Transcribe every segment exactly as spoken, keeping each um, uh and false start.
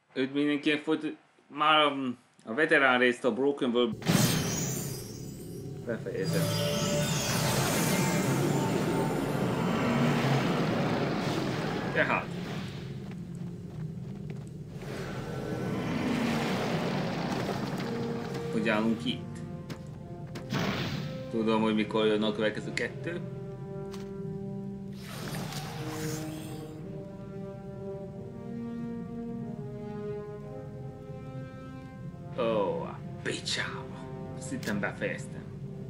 Őt mindenkinek folyt... Már a, a veterán részt a Broken World befejezett. Tehát. Hogy állunk itt? Tudom, hogy mikor jön a következő kettő. Ó, oh, a picsába. Azt hittem befejeztem.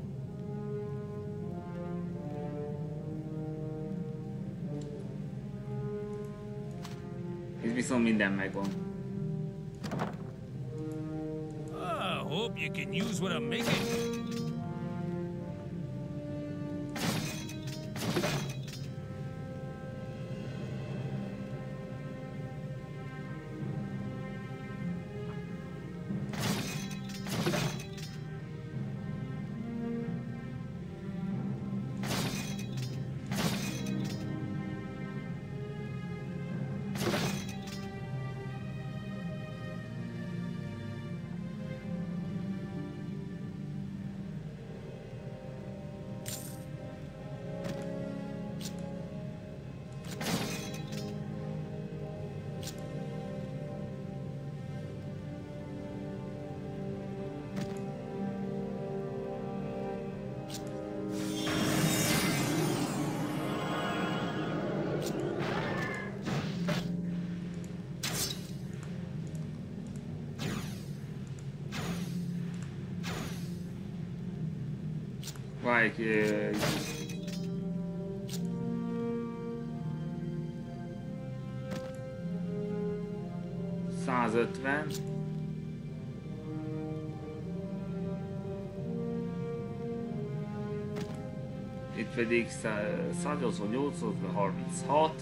Ez viszont minden megvan. I hope you can use what I'm making. Várj, eh, százötven. Itt pedig száznyolcvannyolc, harminchat.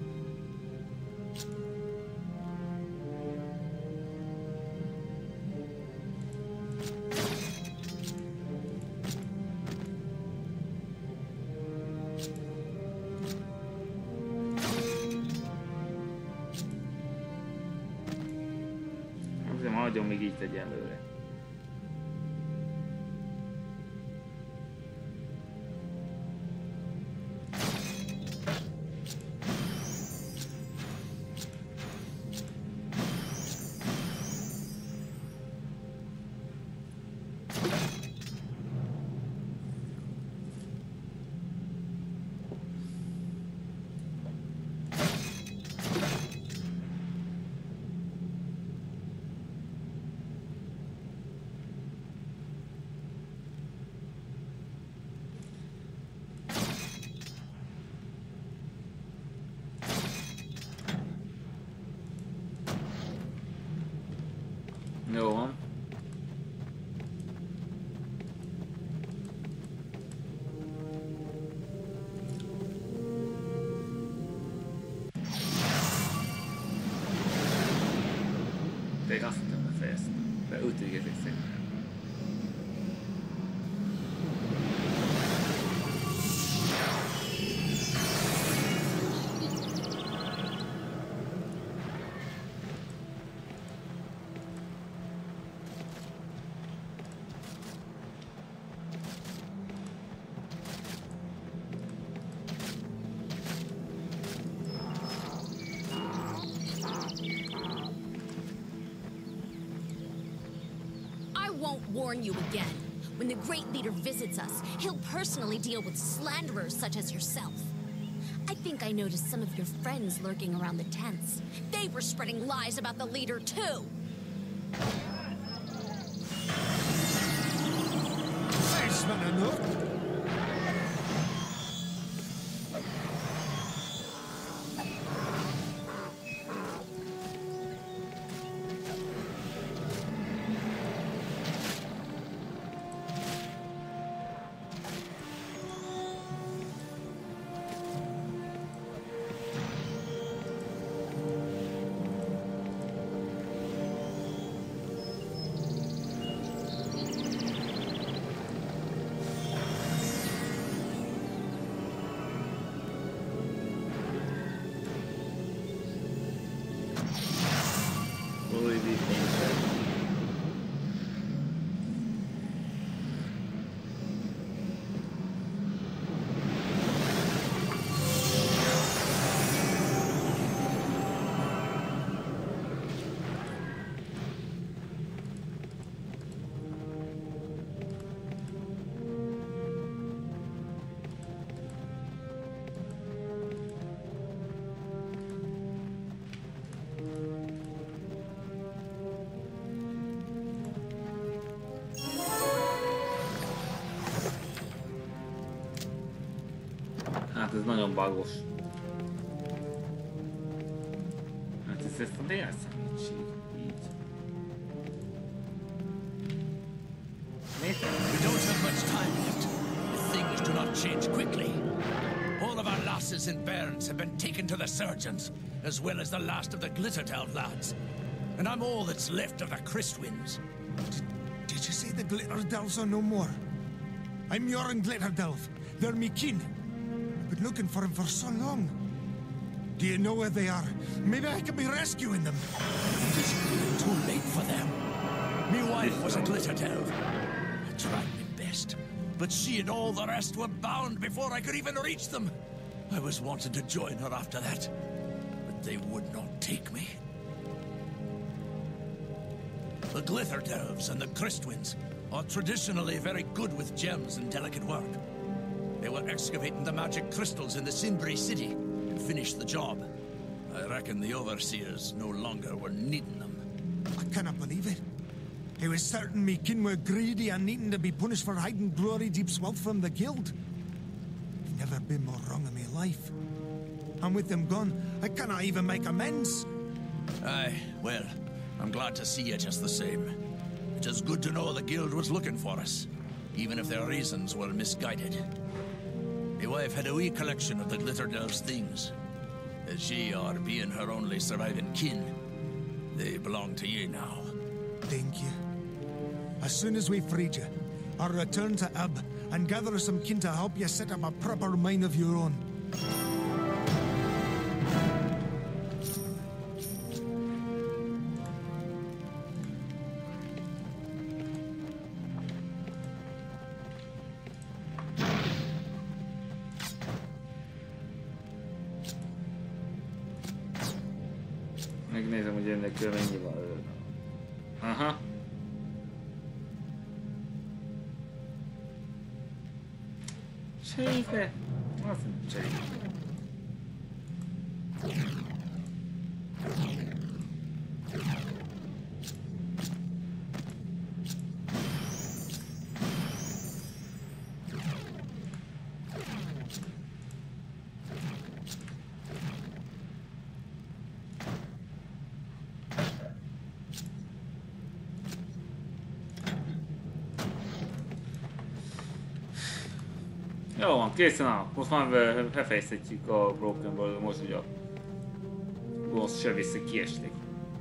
Hagyom még itt egyelőre. Jó van. Még azt hittem befejeztem, de úgy tűnik ezek szépen. Warn you again. When the Great Leader visits us, he'll personally deal with slanderers such as yourself. I think I noticed some of your friends lurking around the tents. They were spreading lies about the leader, too. fényszer. Hát ez nagyon bagos. Hát ez ezt a délszámítség. Így. We don't have much time left. Things do not change quickly. All of our losses in Bairns have been taken to the surgeons, as well as the last of the Glitterdelve lads. And I'm all that's left of the Christwinds. Did, did you say the Glitterdelves are no more? I'm Yoren Glitterdelve. They're me kin. I've been looking for him for so long. Do you know where they are? Maybe I can be rescuing them. It is too late for them. Me wife was a Glitterdelve. I tried my best, but she and all the rest were bound before I could even reach them. I was wanting to join her after that, but they would not take me. The Glitterdelves and the Christwinds are traditionally very good with gems and delicate work. They were excavating the magic crystals in the Sinbray city and finished the job. I reckon the overseers no longer were needing them. I cannot believe it. It was certain me kin were greedy and needing to be punished for hiding Glory Deep's wealth from the guild. I've never been more wrong in my life. And with them gone, I cannot even make amends. Aye, well, I'm glad to see you just the same. It is good to know the guild was looking for us, even if their reasons were misguided. My wife had a wee collection of the Glitterdelve's things. As ye are being her only surviving kin, they belong to ye now. Thank you. As soon as we've freed you, I'll return to Ab and gather some kin to help you set up a proper mine of your own. Megnézem, hogy ennek mennyi van előtt. Aha. Cserébe? Azt nem cserébe. Jó van, készen áll. Most már befejezhetjük a Broken World, most ugye a boss se vissza kiesték.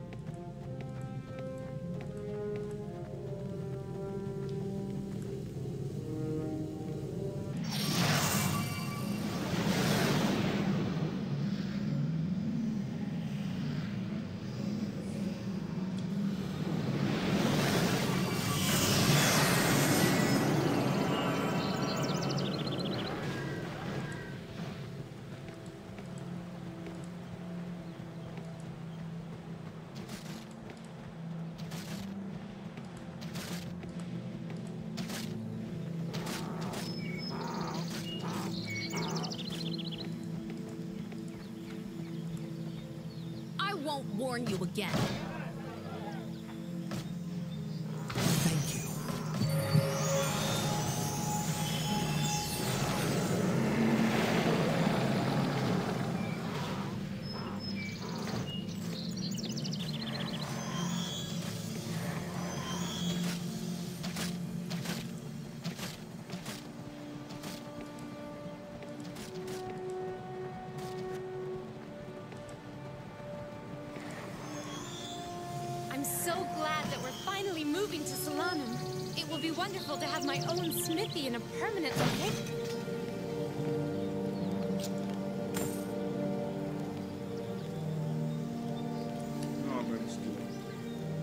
Won't warn you again. Thank you. I'm so glad that we're finally moving to Solanum. It will be wonderful to have my own smithy in a permanent location. No, but it's good.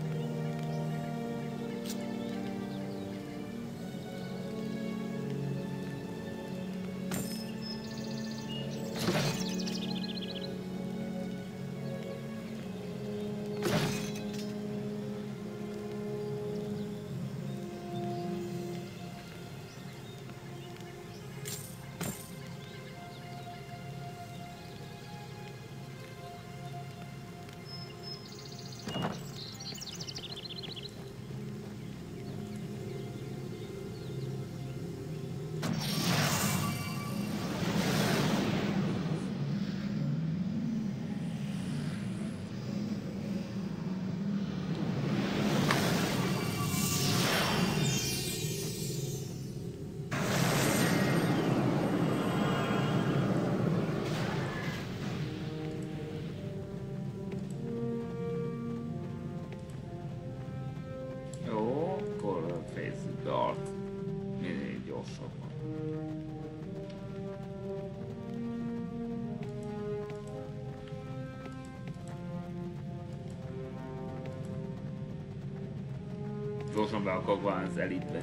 gyorsan be akarok válni az elitbe.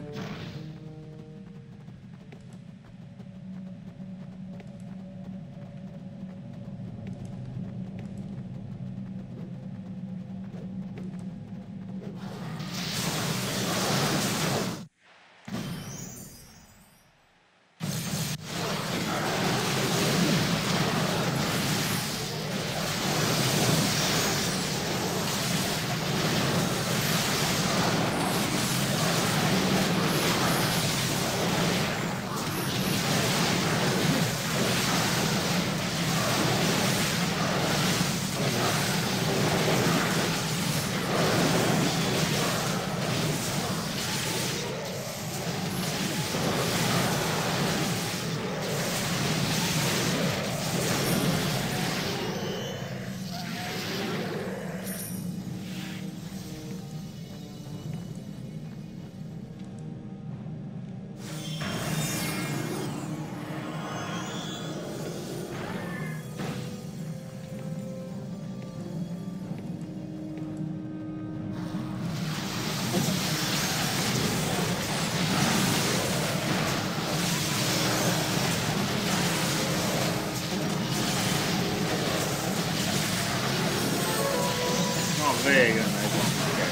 Végre megvan.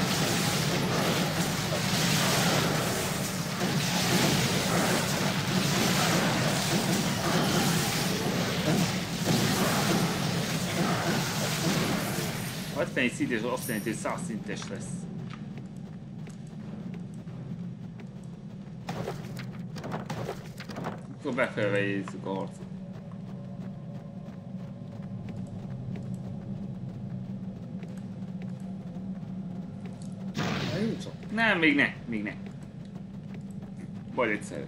hetvenegy szintes azt jelenti, hogy száz szintes lesz. Akkor befelve jegyzzük a harcot. Nem, még ne, még ne. Vagy egyszerű.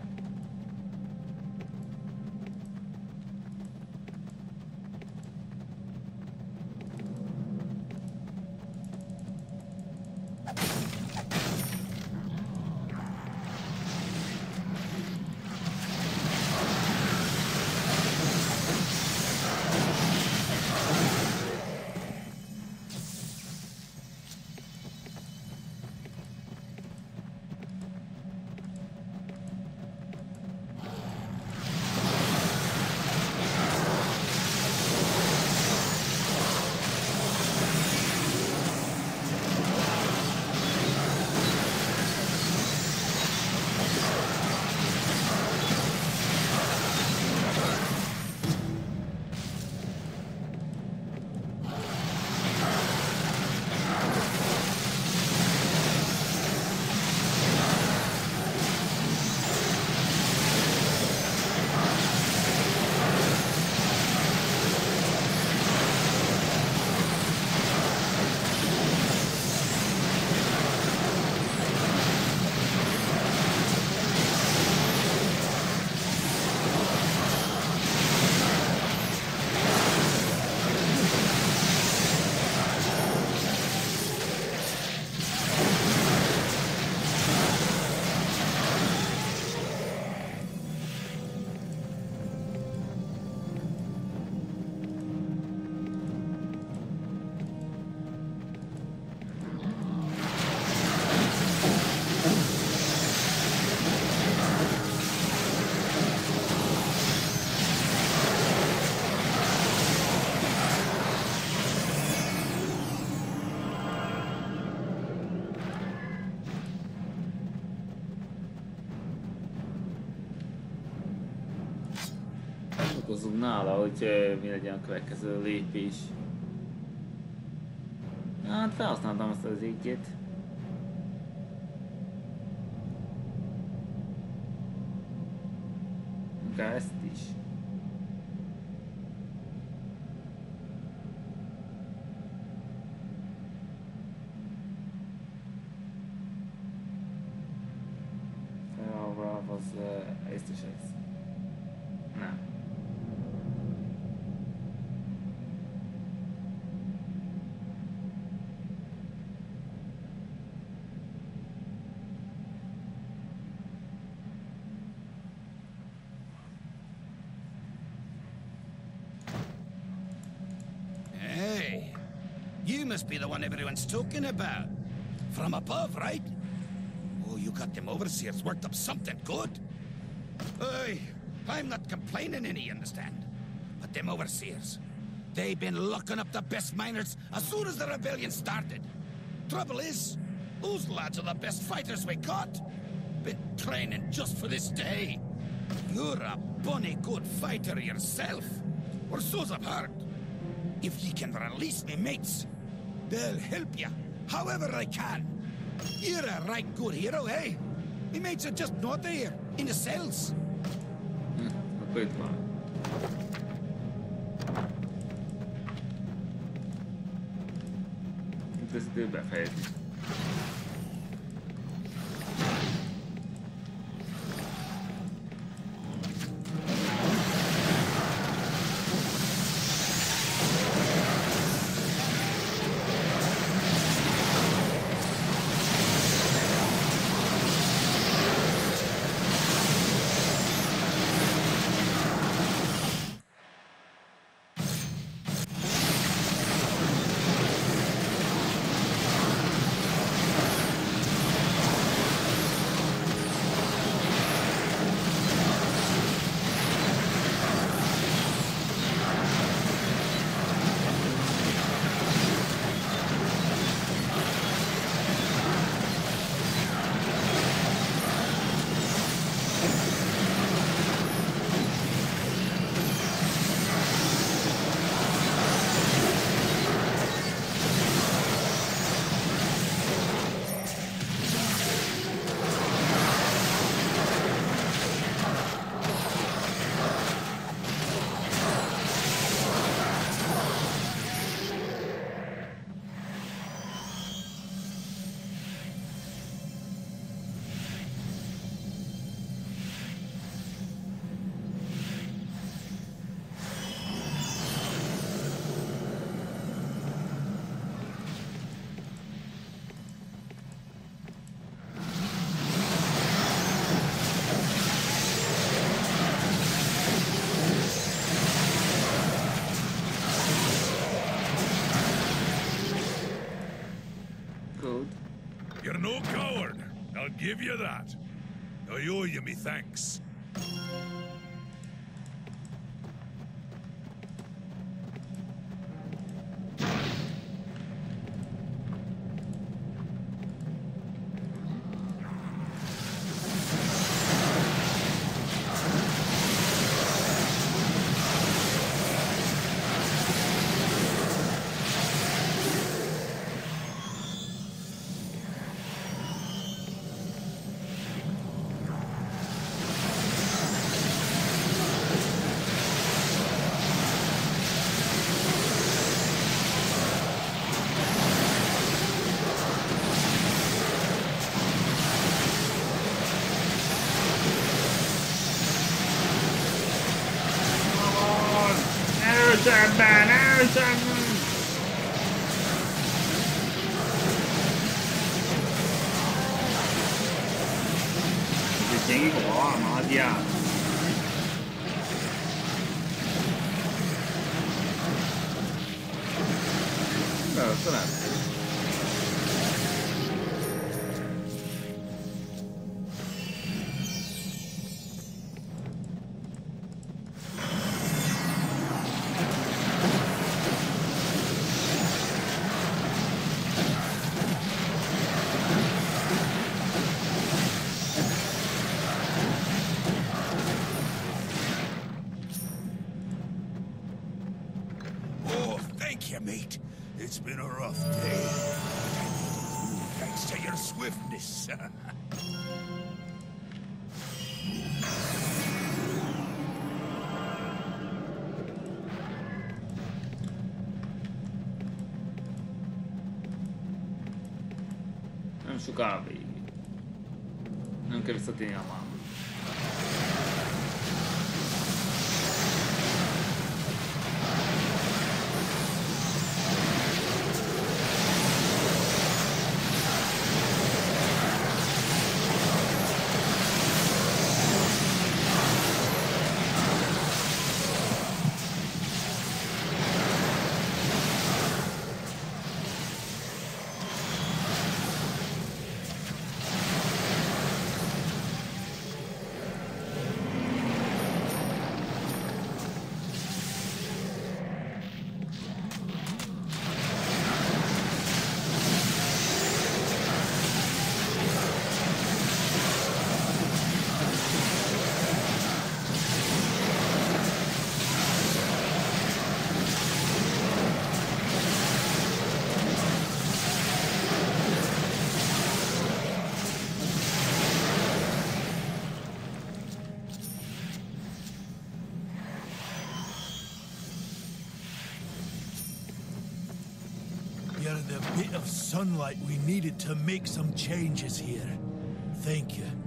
Gondolkozunk nála, hogy mi legyen a következő lépés. Hát felhasználtam azt az égét. Akár ezt is. Felhasználva az ezt is ez. Nem. You must be the one everyone's talking about. From above, right? got them overseers worked up something good. Hey, I'm not complaining any, understand? But them overseers, they been locking up the best miners as soon as the rebellion started. Trouble is, those lads are the best fighters we got. Been training just for this day. You're a bunny good fighter yourself. Or so's I've heard. If ye can release me mates, they'll help you however I can. You're a right good hero, eh? Me mates are just not there, in the cells. Hm, akkor itt van. Itt ezt ő befejezni. You're no coward. I'll give you that. I owe you me thanks. Erősebben, erősebben! Ez gyengék a harmadját. Persze nem. Mate, it's been a rough day. Thanks to your swiftness. Nem sokára végig. Nem kell visszatérni a mámba. You're the bit of sunlight we needed to make some changes here. Thank you.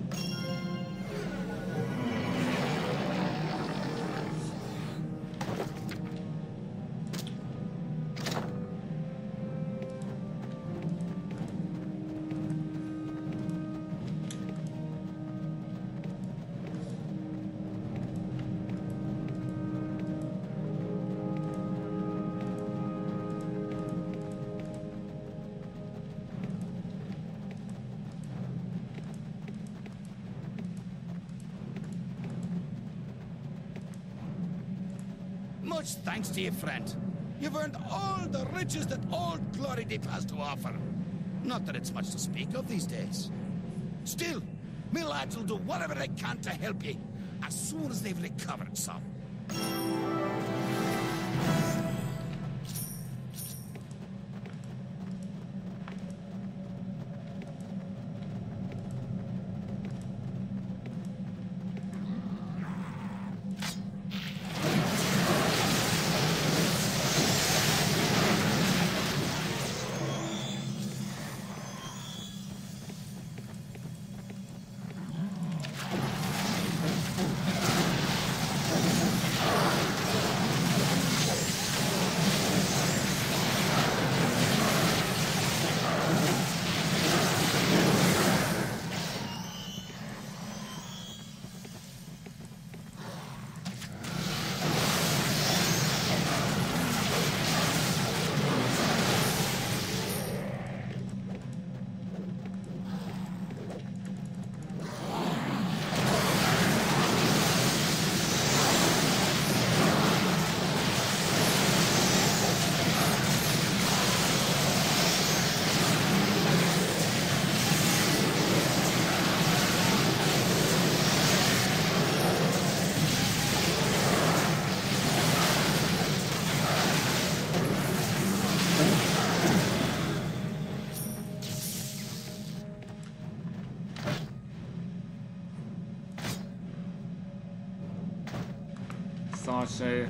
Much thanks to you, friend. You've earned all the riches that old Glory Deep has to offer. Not that it's much to speak of these days. Still, me lads will do whatever they can to help you, as soon as they've recovered some. Szarság.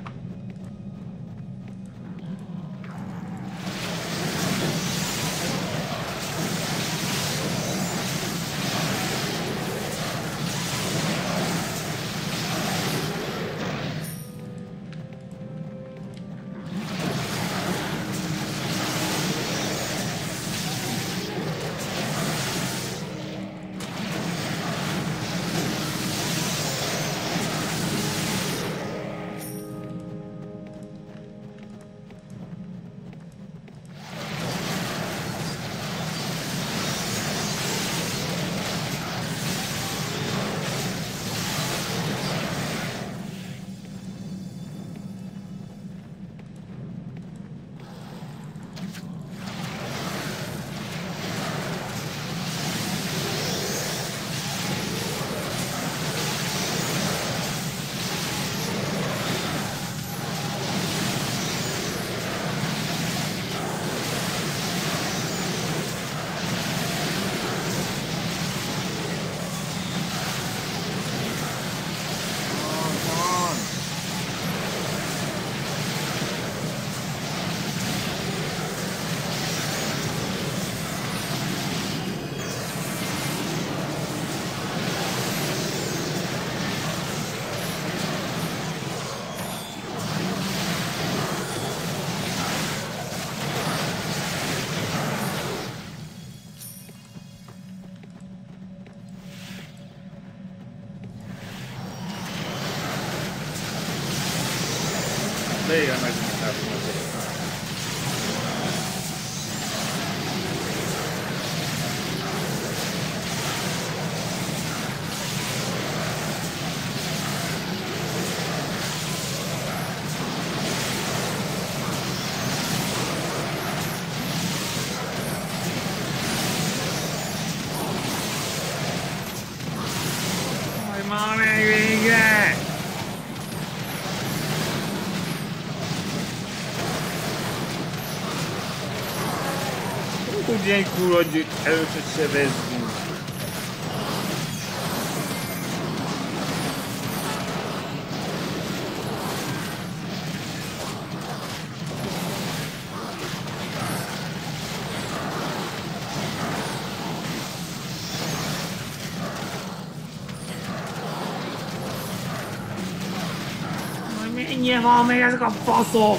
Régen megmutattam azért. Már még végre! Tudja egy kurva először se vezzünk. Ennyi van még ezek a faszok!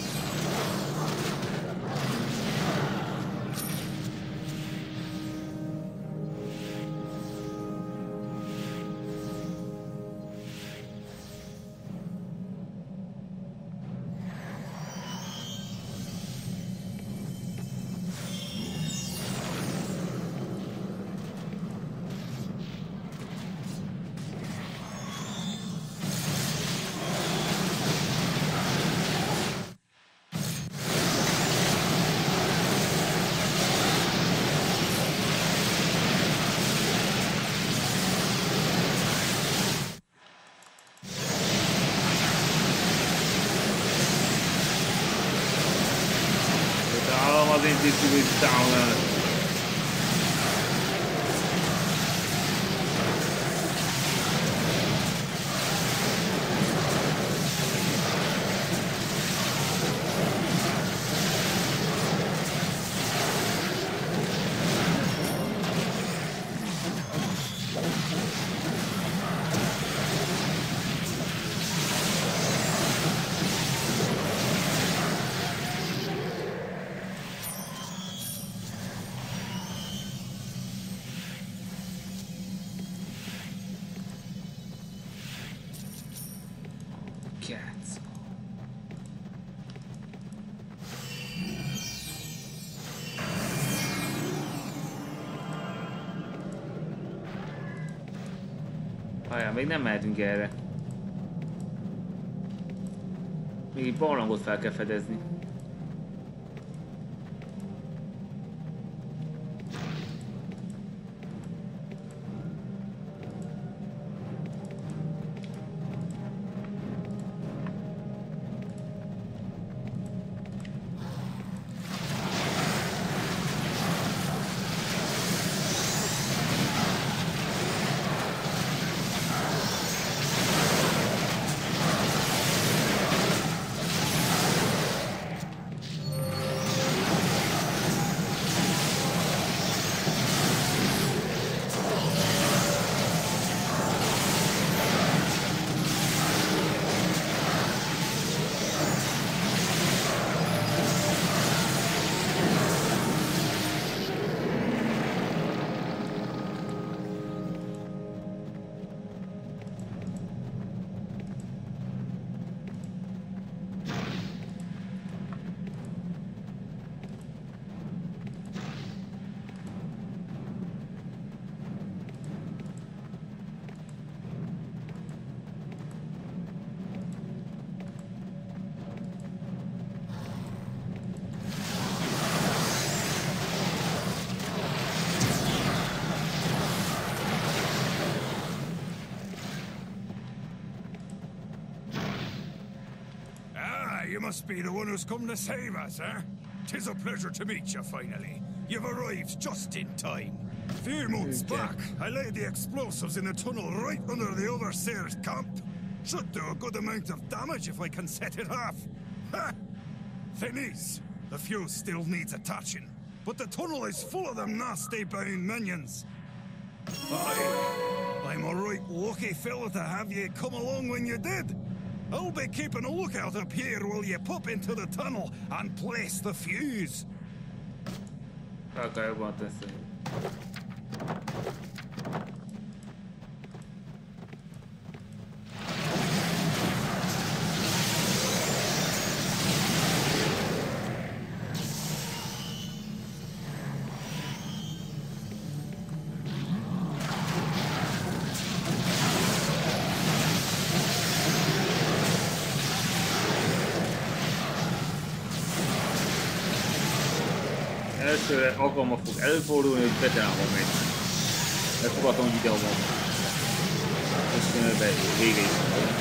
This down. Cazzo. Várjál, még nem mehetünk erre. Még egy barlangot fel kell fedezni. You must be the one who's come to save us, eh? 'Tis a pleasure to meet you, finally. You've arrived just in time. Few months Okay. back, I laid the explosives in the tunnel right under the Overseer's camp. Should do a good amount of damage if I can set it off. Ha! Thing is, the fuse still needs attaching, but the tunnel is full of them nasty bound minions. Aye, I'm a right lucky fella to have you come along when you did. I'll be keeping a lookout up here while you pop into the tunnel and place the fuse. Okay, I want this thing. Elsőre alkalma fog előfordulni, hogy betámol meg. Megfogadom, hogy ide van. És be vége is van.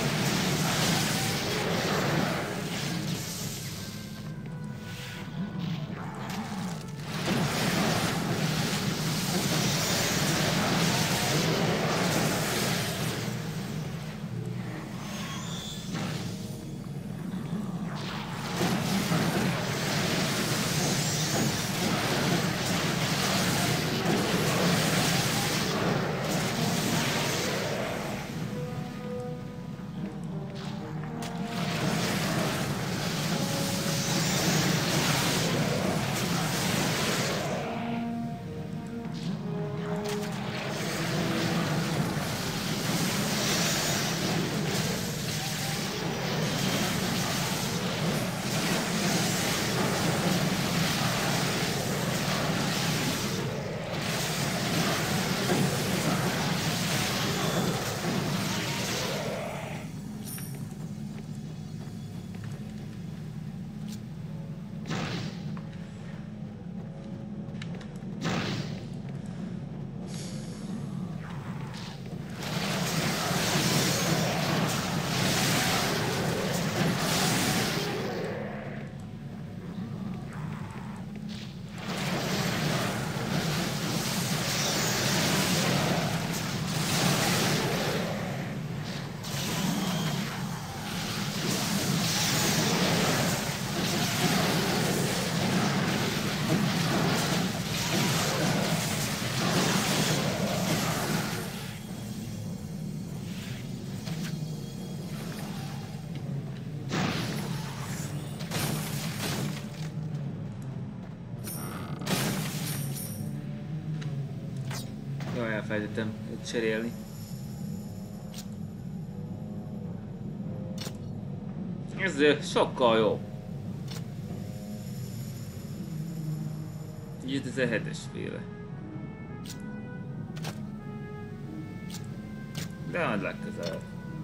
elfelejtettem cserélni. Ez sokkal jobb. kétezer-hetes féle. De majd legközelebb.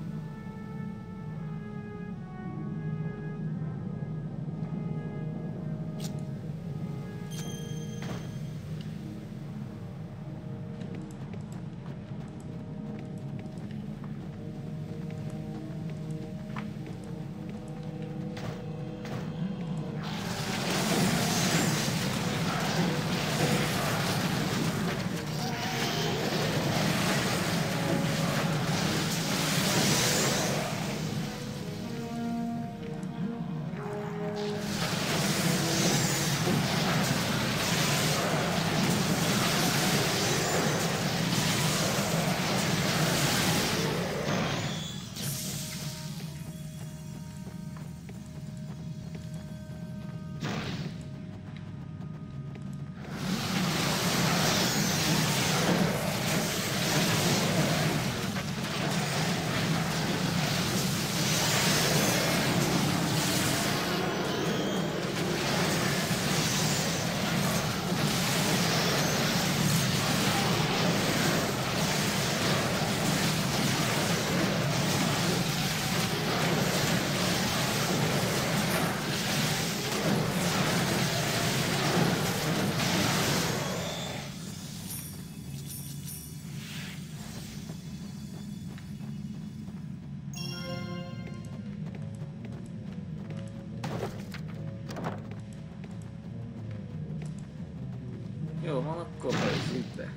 Jó van, akkor fejtsük be.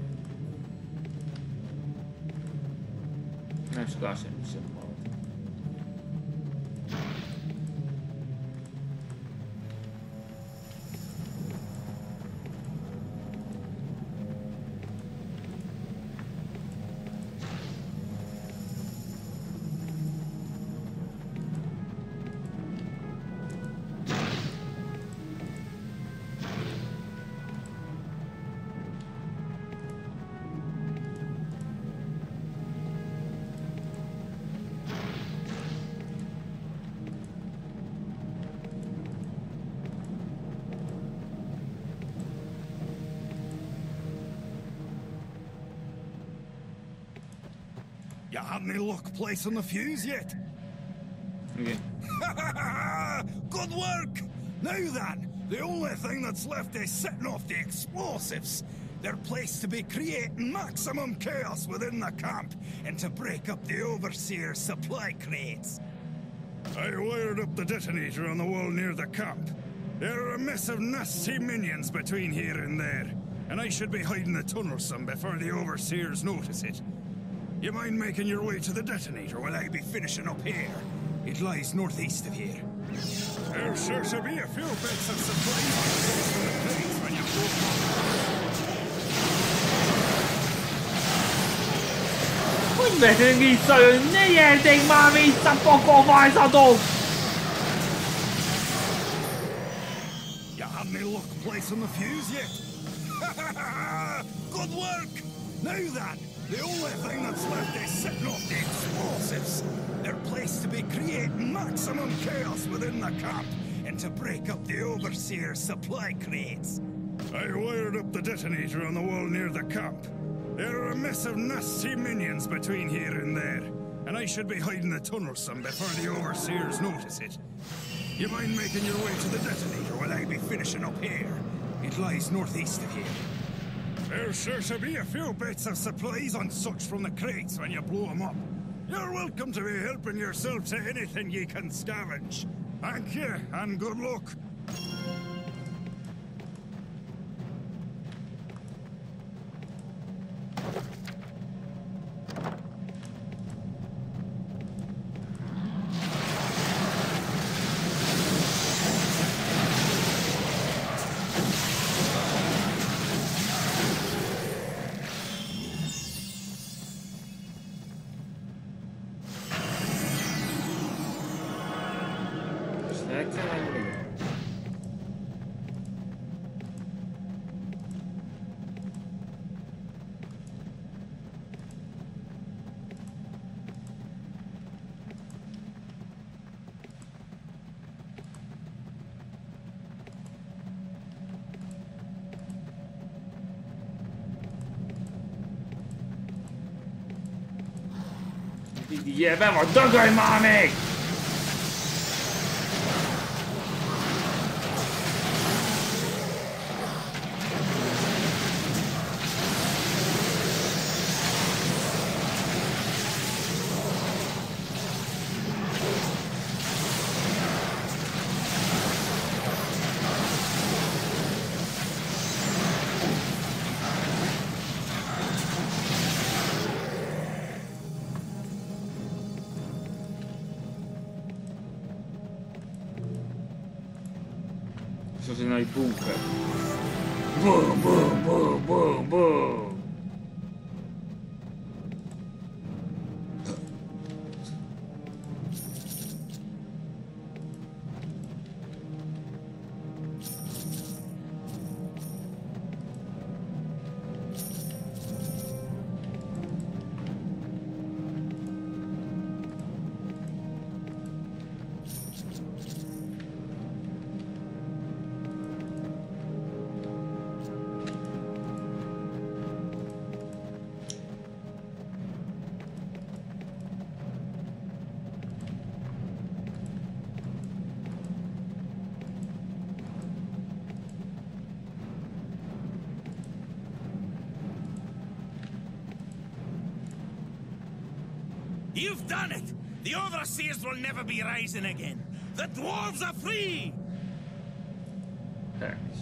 Nem sokkal semmi sem van. You had any luck placing the fuse yet? Okay. Good work! Now then, the only thing that's left is setting off the explosives. They're placed to be creating maximum chaos within the camp and to break up the Overseer's supply crates. I wired up the detonator on the wall near the camp. There are a mess of nasty minions between here and there, and I should be hiding the tunnel some before the Overseers notice it. You mind making your way to the detonator while I be finishing up here? It lies northeast of here. There sure should be a few bits of supplies on the place when you go. Hogy vetünk visszajönni? Ne gyertek már vissza, pokolvajzatok! You had any luck placing the fuse yet? Good work! Now then, the only thing that's left is setting off the explosives. They're placed to be creating maximum chaos within the camp and to break up the Overseer's supply crates. I wired up the detonator on the wall near the camp. There are a mess of nasty minions between here and there, and I should be hiding the tunnel some before the Overseers notice it. You mind making your way to the detonator while I be finishing up here? It lies northeast of here. There sure should be a few bits of supplies on such from the crates when you blow them up. You're welcome to be helping yourself to anything ye can scavenge. Thank you, and good luck. Ugye, be van, dagadj már meg! Sono nei bunker. Boom, boom, boom, boom, boom. You've done it! The Overseers will never be rising again. The dwarves are free! Thanks.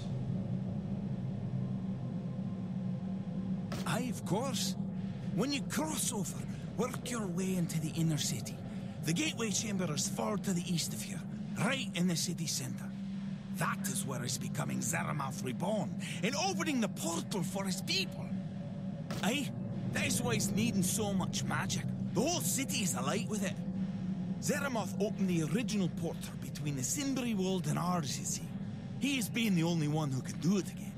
Aye, of course. When you cross over, work your way into the inner city. The gateway chamber is far to the east of here, right in the city center. That is where he's becoming Zaramath reborn, and opening the portal for his people. Aye, that is why he's needing so much magic. The whole city is alight with it. Zaramath opened the original portal between the Sinbury world and ours, you see. He is being the only one who can do it again.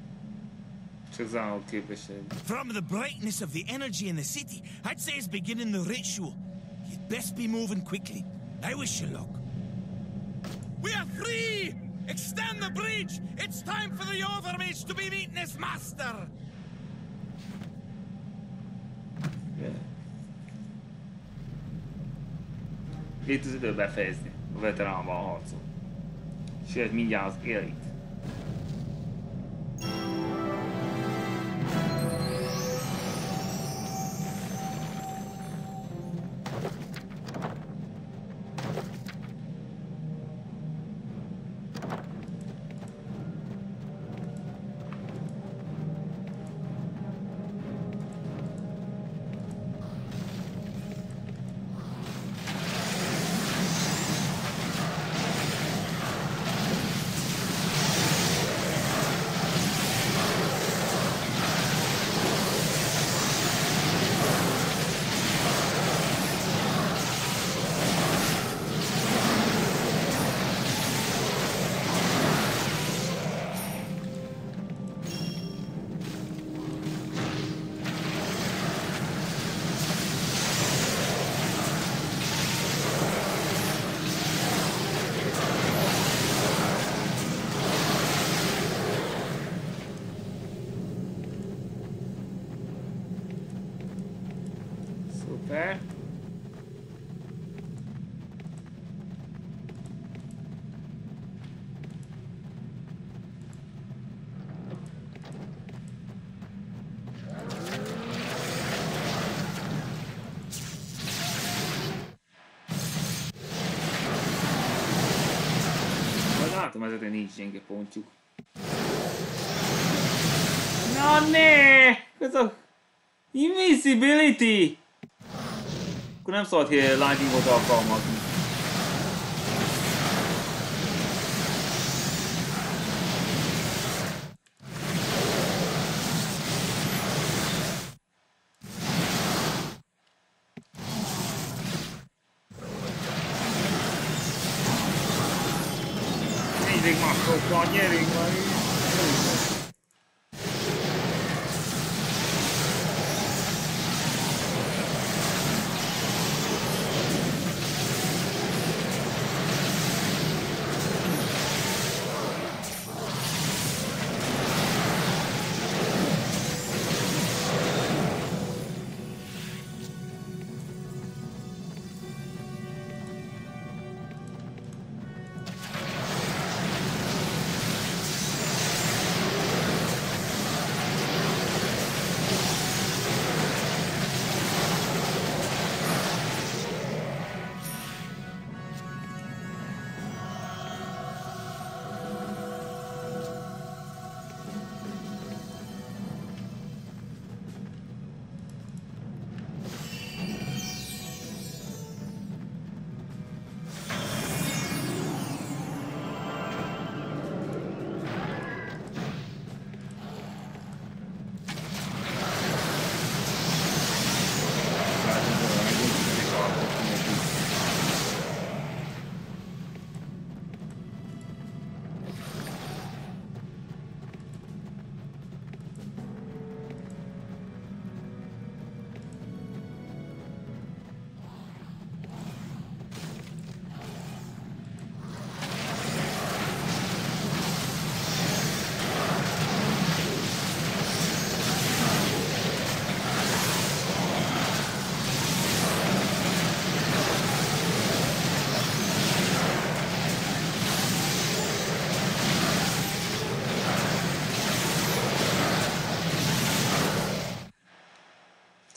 From the brightness of the energy in the city, I'd say it's beginning the ritual. You'd best be moving quickly. I wish you luck. We are free! Extend the bridge! It's time for the Overmage to be meeting his master! Itt az idő befejezni a veteránban a harcot. Sőt, mindjárt az élit. Szuper. Látom, ezért nincs gyenge pontjuk. Na ne! Ez a Invisibility! Akkor nem szabad lightningot alkalmazni. Mindig maxokkal nyerünk majd.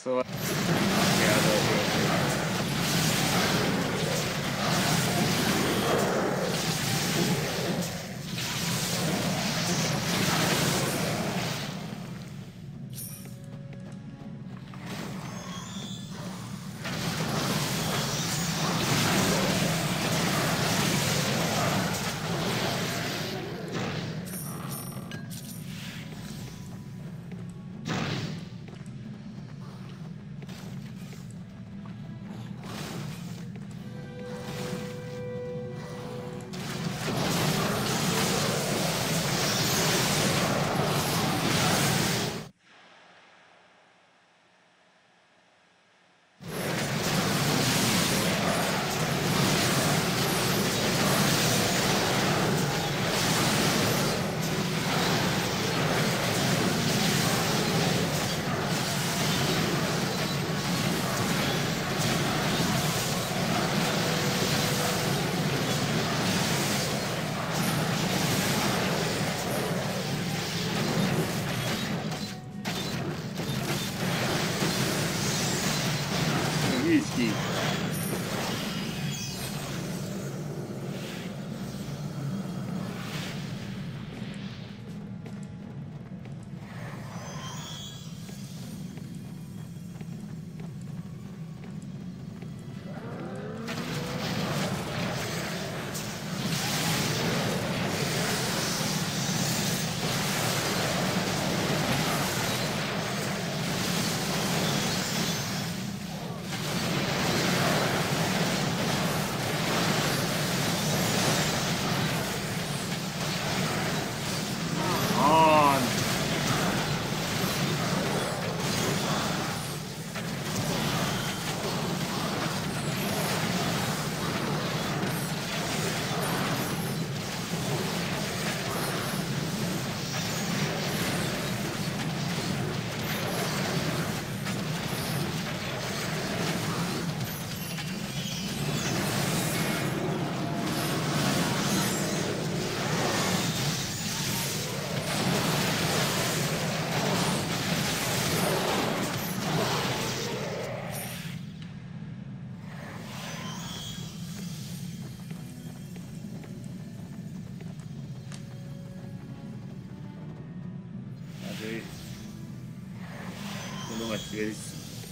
Szóval... kell dolgozni. Whisky. Yes.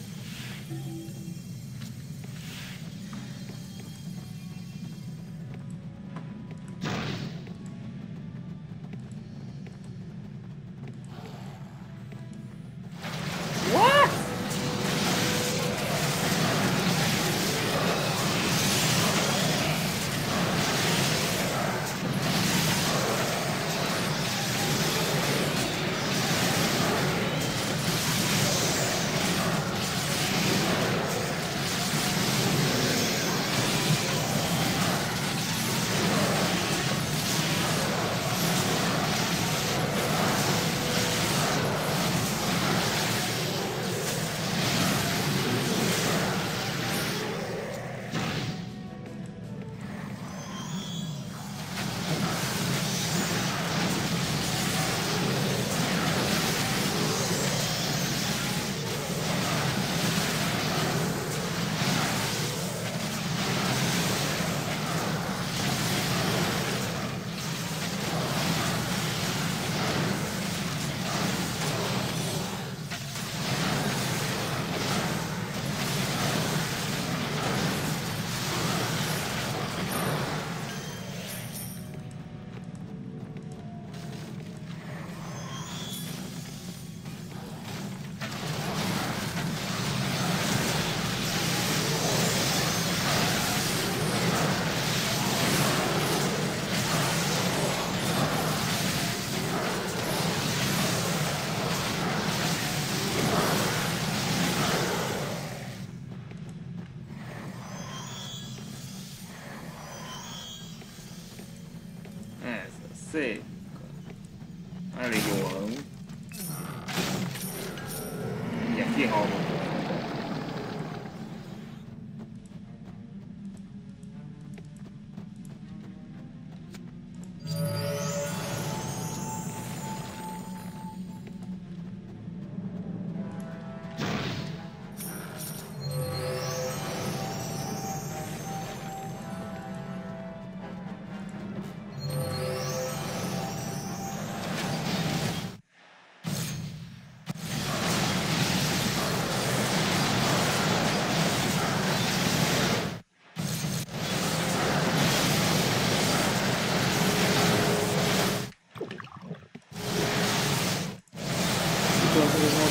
Szép. Elég jól halunk. Igen, kihalunk.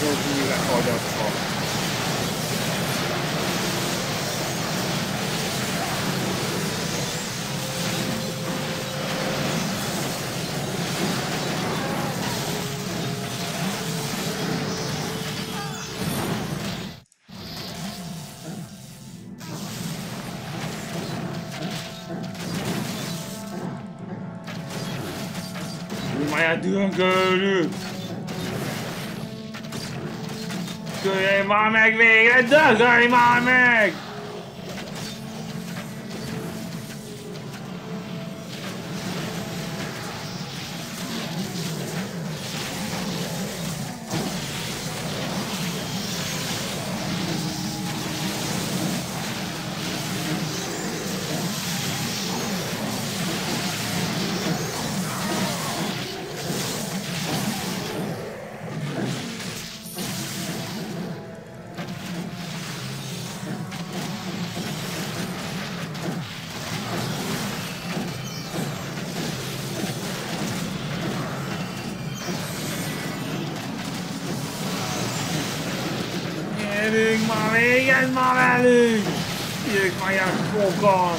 újra hagyatva. Döngölünk! Döngölj már meg végre! Döngölj már meg! Gyerünk már, igen már velünk! Jöjjük már ilyen sokan!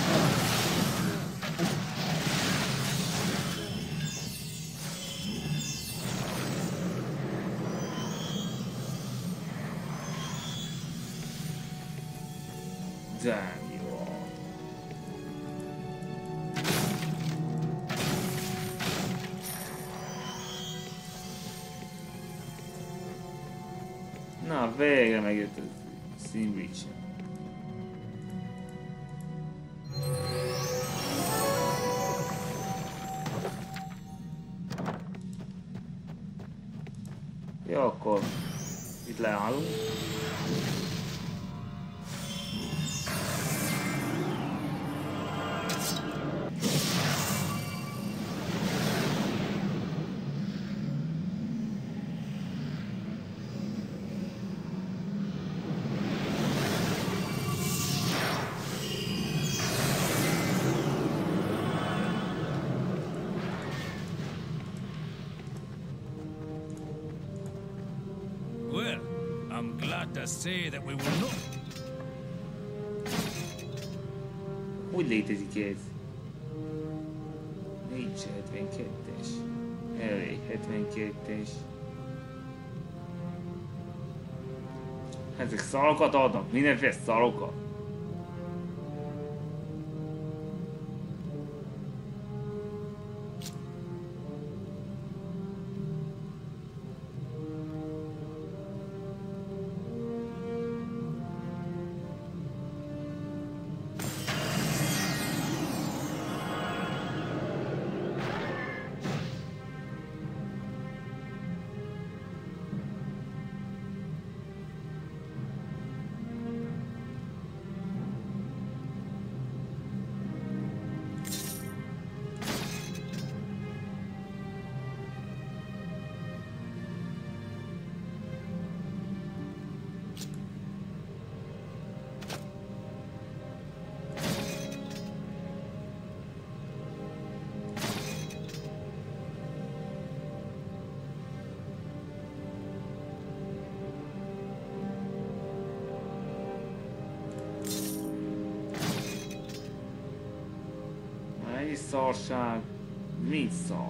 De jó. Na, végre megjött a Sinwich. Jó, akkor itt leállunk. Well, I'm glad to say that we will not. Úgy létezik ez. Nincs hetvenkettes. Elég hetvenkettes. Ezek szarokat adnak, mindenféle szarokat. Ennyi szarság, nincs szar.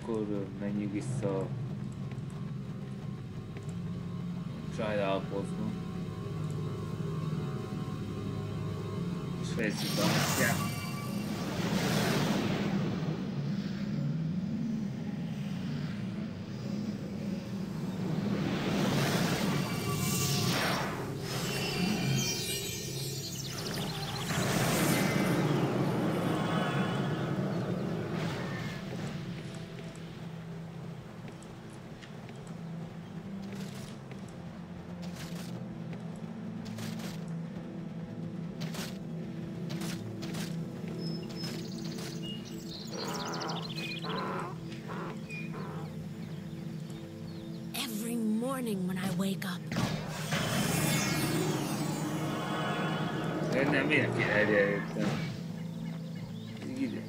akkor menjünk vissza Dry Alpozba. És fejezzük be a missziát. When I wake up. Nem, mindenki eljöttem. Ide.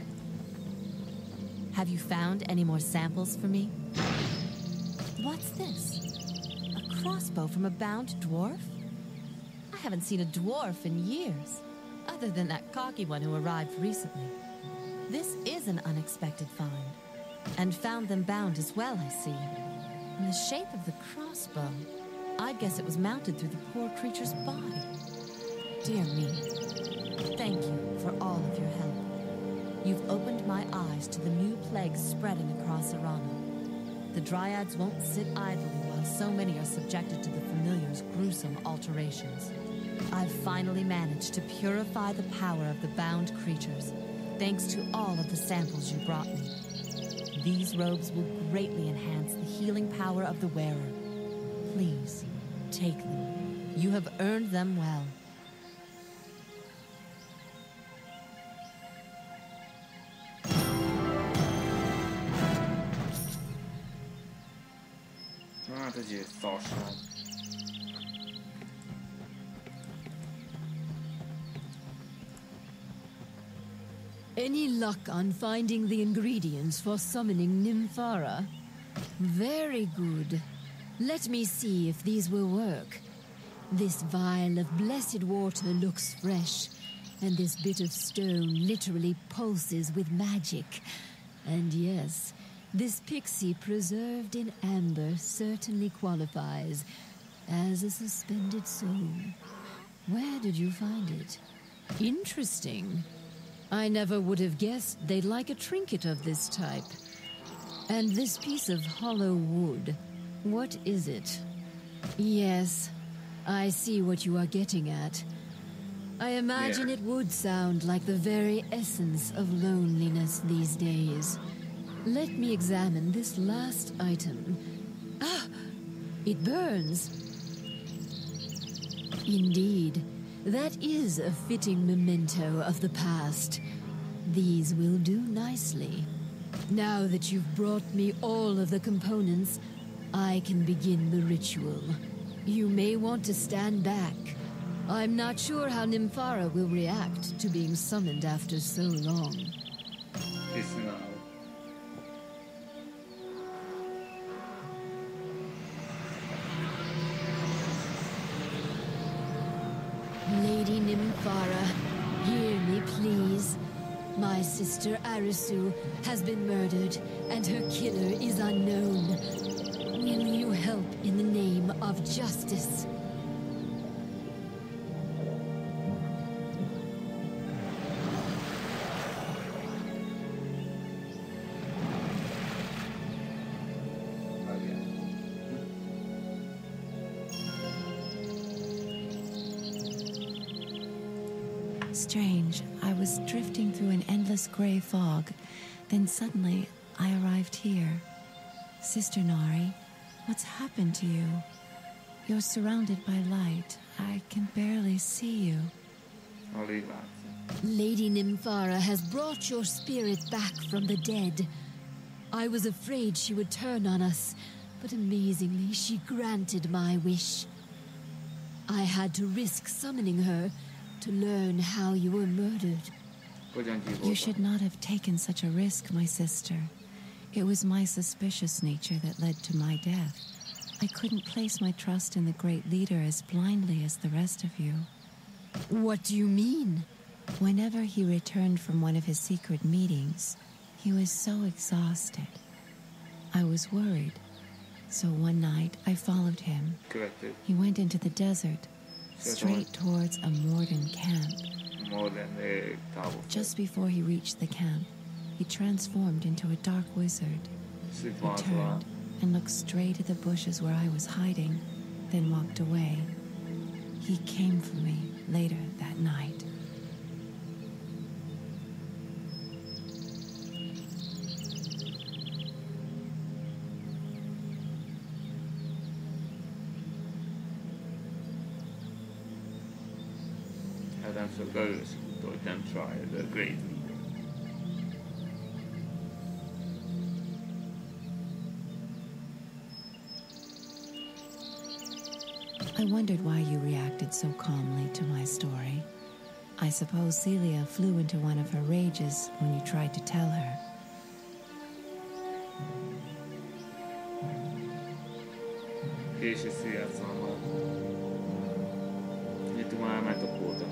Have you found any more samples for me? What's this? A crossbow from a bound dwarf? I haven't seen a dwarf in years, other than that cocky one who arrived recently. This is an unexpected find, and found them bound as well, I see. In the shape of the crossbow, I'd guess it was mounted through the poor creature's body. Dear me, thank you for all of your help. You've opened my eyes to the new plagues spreading across Arana. The Dryads won't sit idly while so many are subjected to the familiar's gruesome alterations. I've finally managed to purify the power of the bound creatures, thanks to all of the samples you brought me. These robes will greatly enhance the healing power of the wearer. Please, take them. You have earned them well. Hát ez egy szarság. Any luck on finding the ingredients for summoning Nymphara? Very good. Let me see if these will work. This vial of blessed water looks fresh, and this bit of stone literally pulses with magic. And yes, this pixie preserved in amber certainly qualifies as a suspended soul. Where did you find it? Interesting. I never would have guessed they'd like a trinket of this type. And this piece of hollow wood, what is it? Yes, I see what you are getting at. I imagine Yeah. it would sound like the very essence of loneliness these days. Let me examine this last item. Ah, it burns. Indeed. That is a fitting memento of the past. These will do nicely. Now that you've brought me all of the components, I can begin the ritual. You may want to stand back. I'm not sure how Nymphara will react to being summoned after so long. Listen. Lady Nymphara, hear me, please. My sister Arisu has been murdered, and her killer is unknown. Will you help in the name of justice? Strange. I was drifting through an endless gray fog. Then suddenly, I arrived here. Sister Nari, what's happened to you? You're surrounded by light. I can barely see you. Lady Nymphara has brought your spirit back from the dead. I was afraid she would turn on us, but amazingly, she granted my wish. I had to risk summoning her to learn how you were murdered. You should not have taken such a risk, my sister. It was my suspicious nature that led to my death. I couldn't place my trust in the great leader as blindly as the rest of you. What do you mean? Whenever he returned from one of his secret meetings, he was so exhausted. I was worried. So one night, I followed him. Követő. He went into the desert, straight towards a Morden camp. Morden eh, távol. Just before he reached the camp, he transformed into a dark wizard. He turned and looked straight at the bushes where I was hiding, then walked away. He came for me later that night. Adam for those who told them try the great leader. I wondered why you reacted so calmly to my story. I suppose Celia flew into one of her rages when you tried to tell her. Késő szijátszalma. Itt már elment a kóda.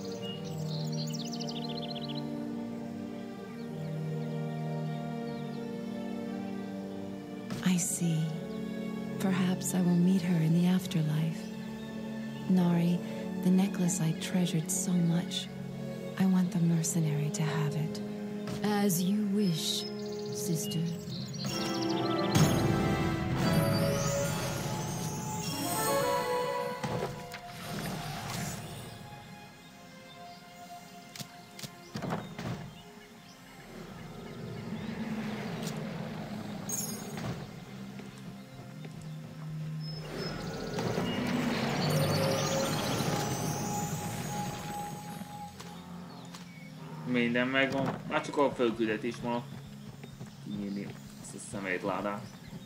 I see. Perhaps I will meet her in the afterlife. Nari, the necklace I treasured so much. I want the mercenary to have it. As you wish, sister. Minden megvan, már csak a fölküldetés van. Kinyírni ezt a szemétládát.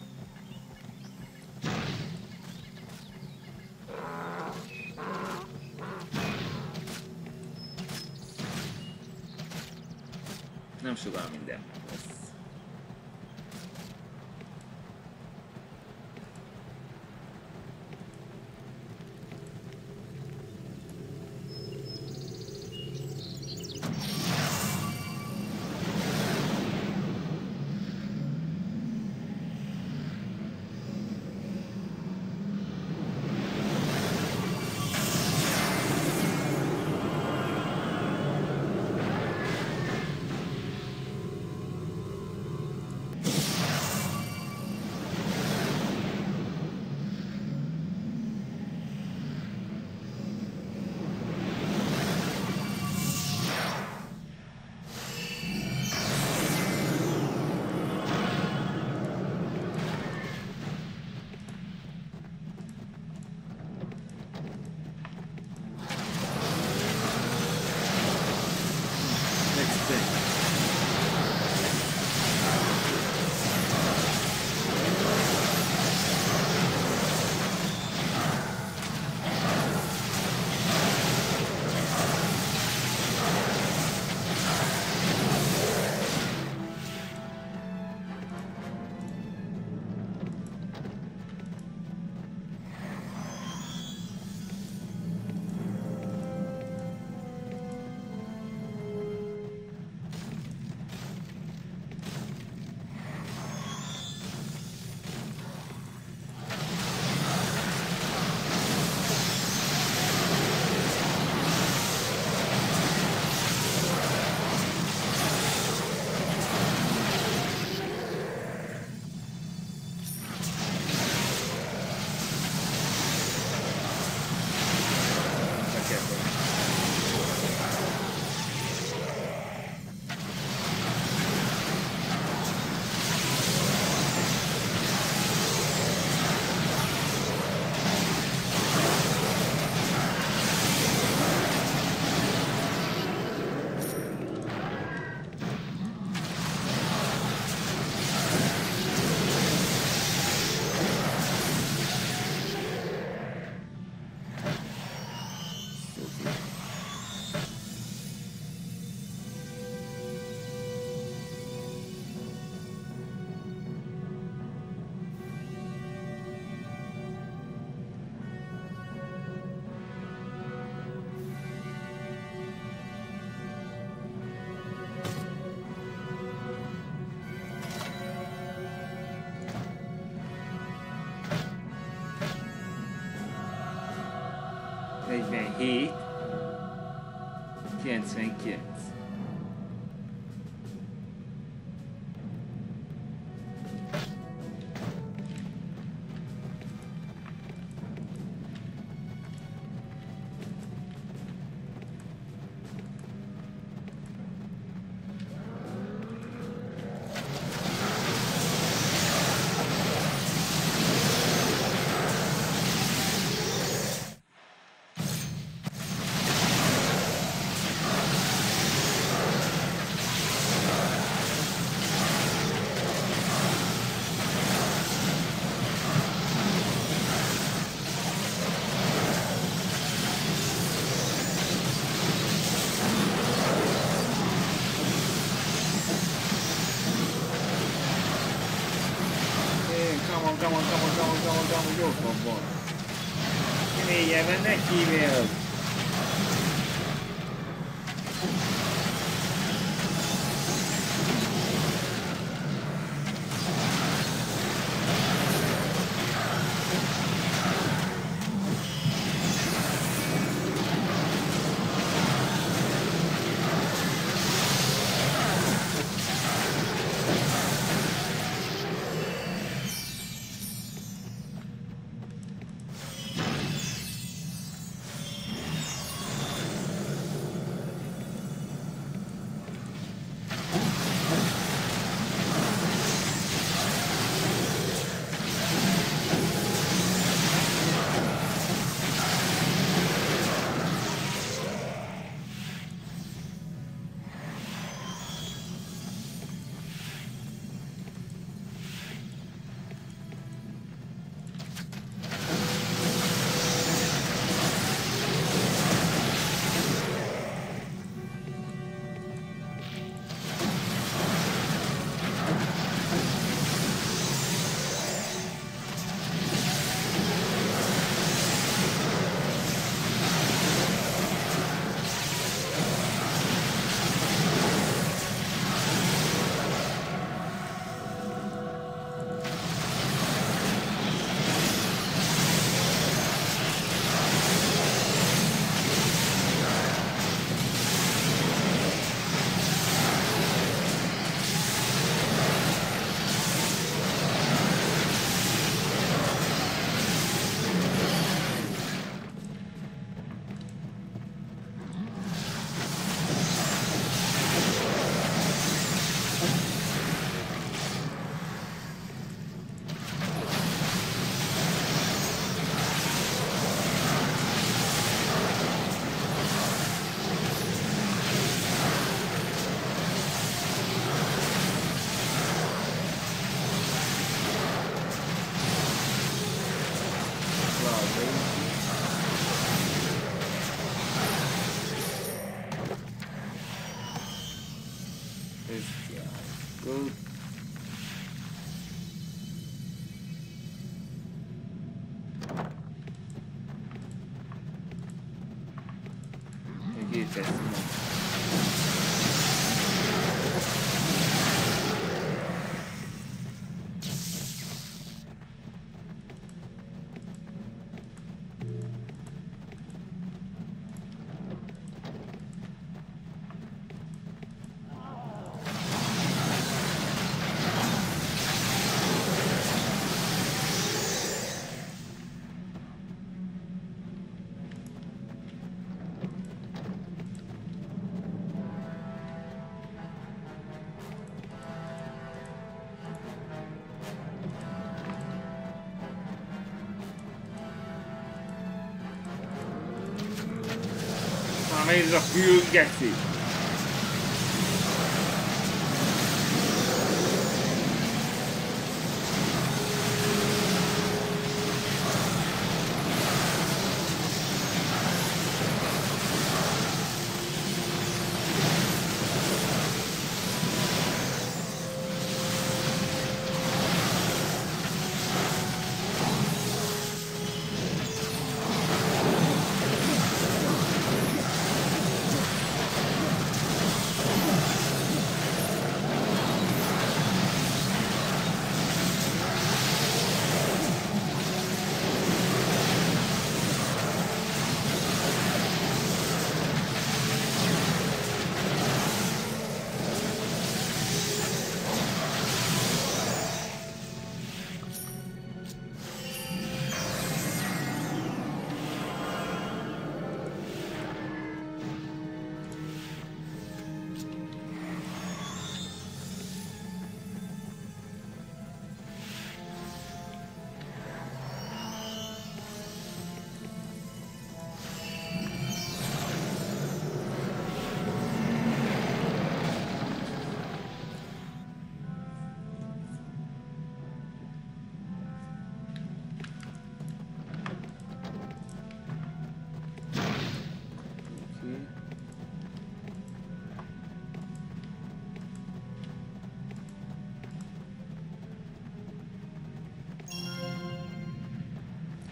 Nem sokkal minden lesz. kilencvenkilenc. Come on, come on, come on, come on, come on, come on, jó van. Keményebben ne kíméld! Good. Egész eszmény. Ez a hűl geci!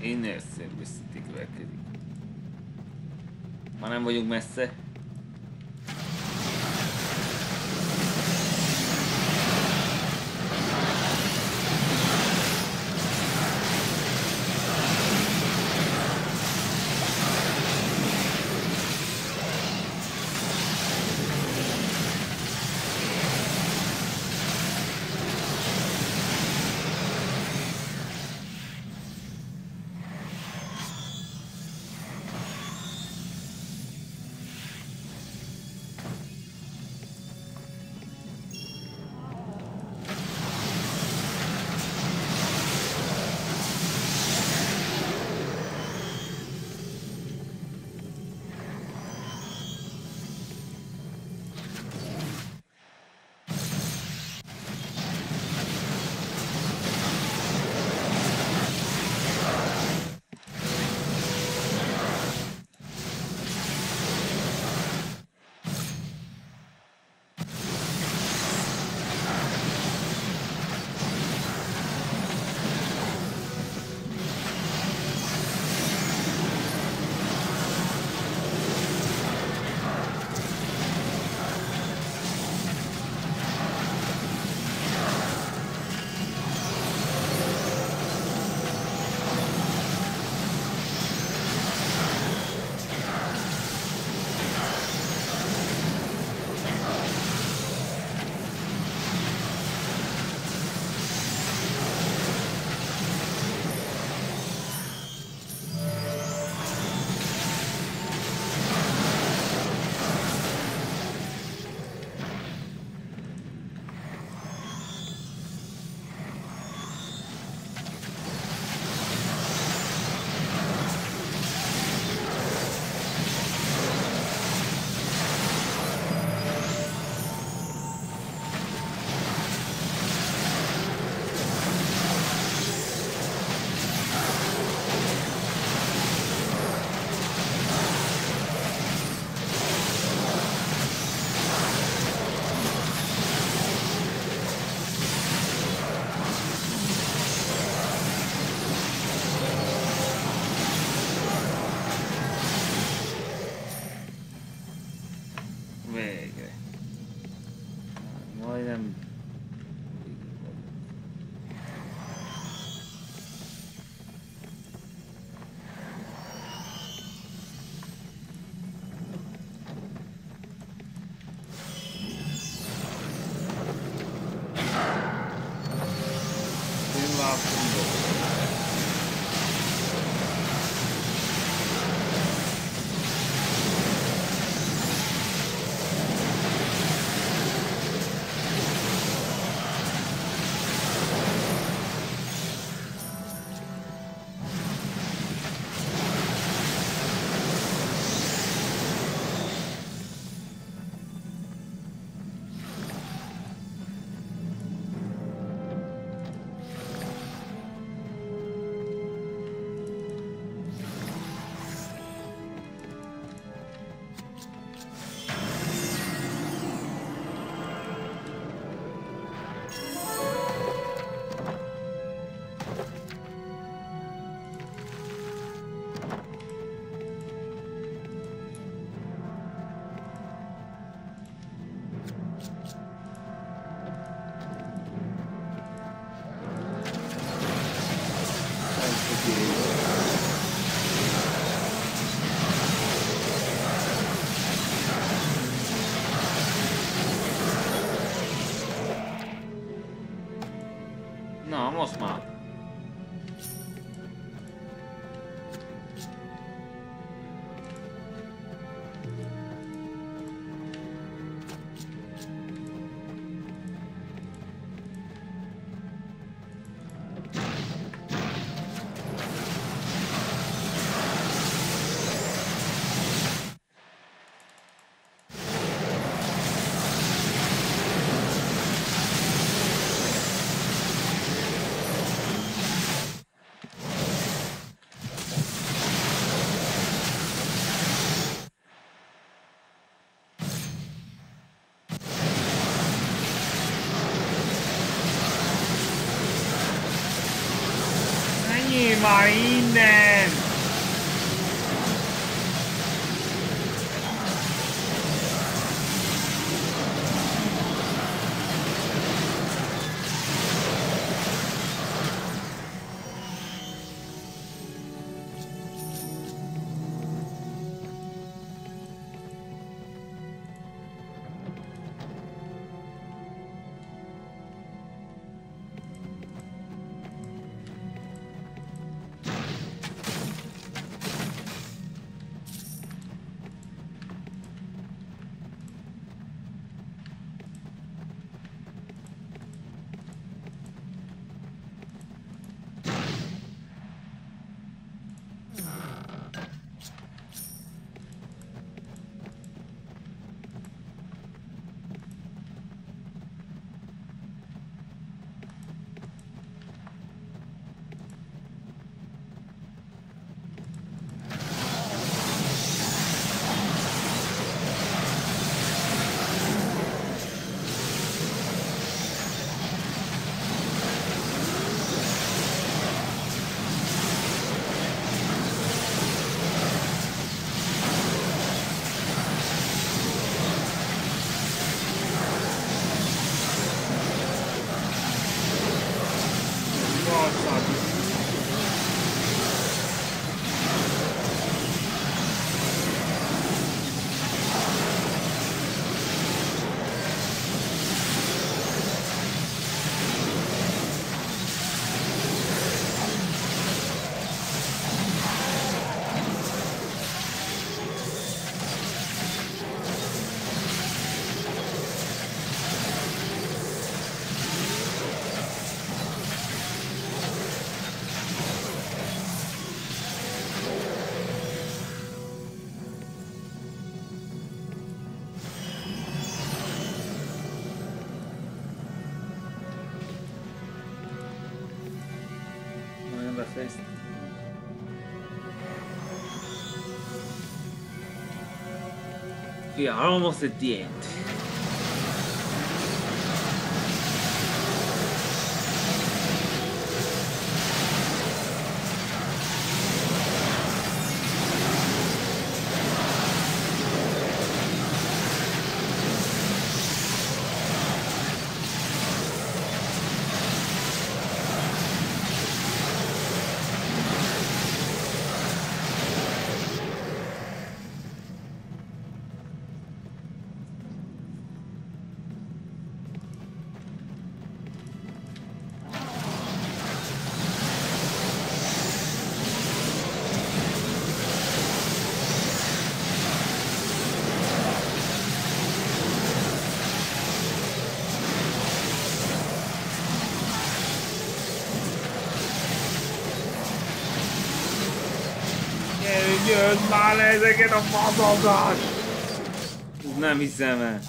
Inner Circle City következik. Ma nem vagyunk messze. Na, most már. Menjél már innen! We are almost at the end. Győzd már le ezeket a faszokat! Nem hiszem el.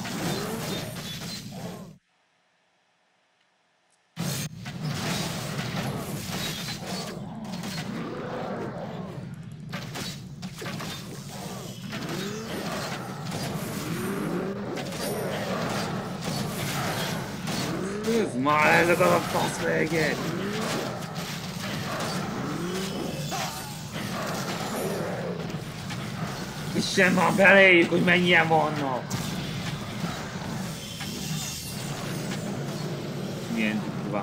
Győzd már le ezeket a faszfejeket! Isten van beléjük, hogy mennyien vannak! Milyen durva.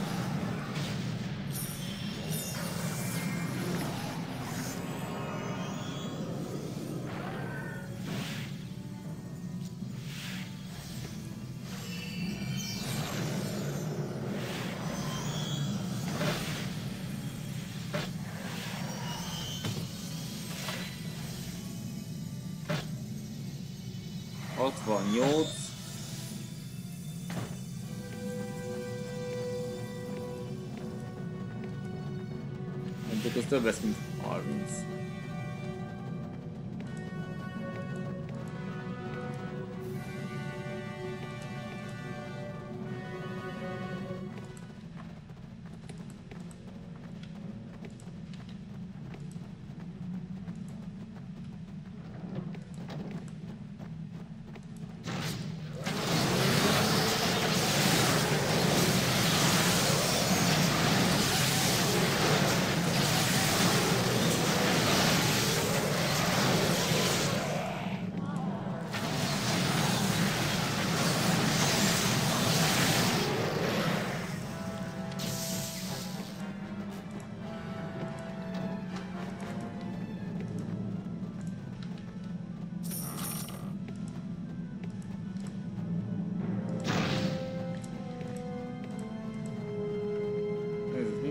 hatvannyolc. Mondjuk ez több lesz, mint harminc.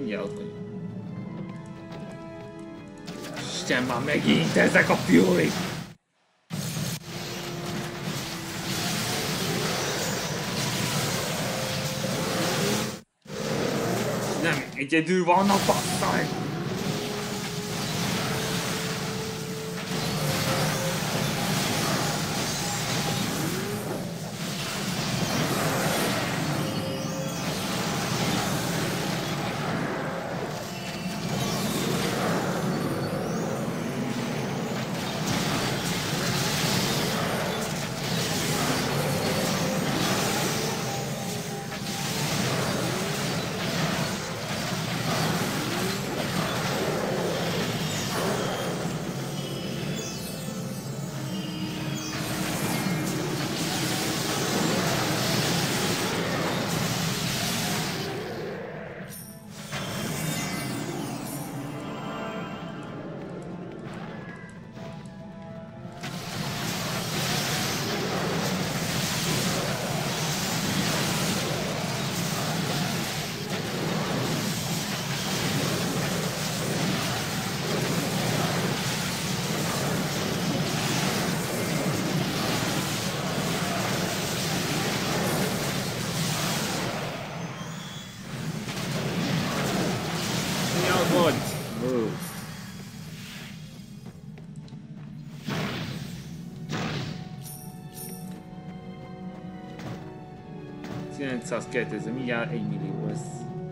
Mindjárt ott vagyunk. Isten, már megint ezek a Fury! Nem egyedül vannak, basszaj! kilencszázkettő, ez mindjárt egy millió lesz.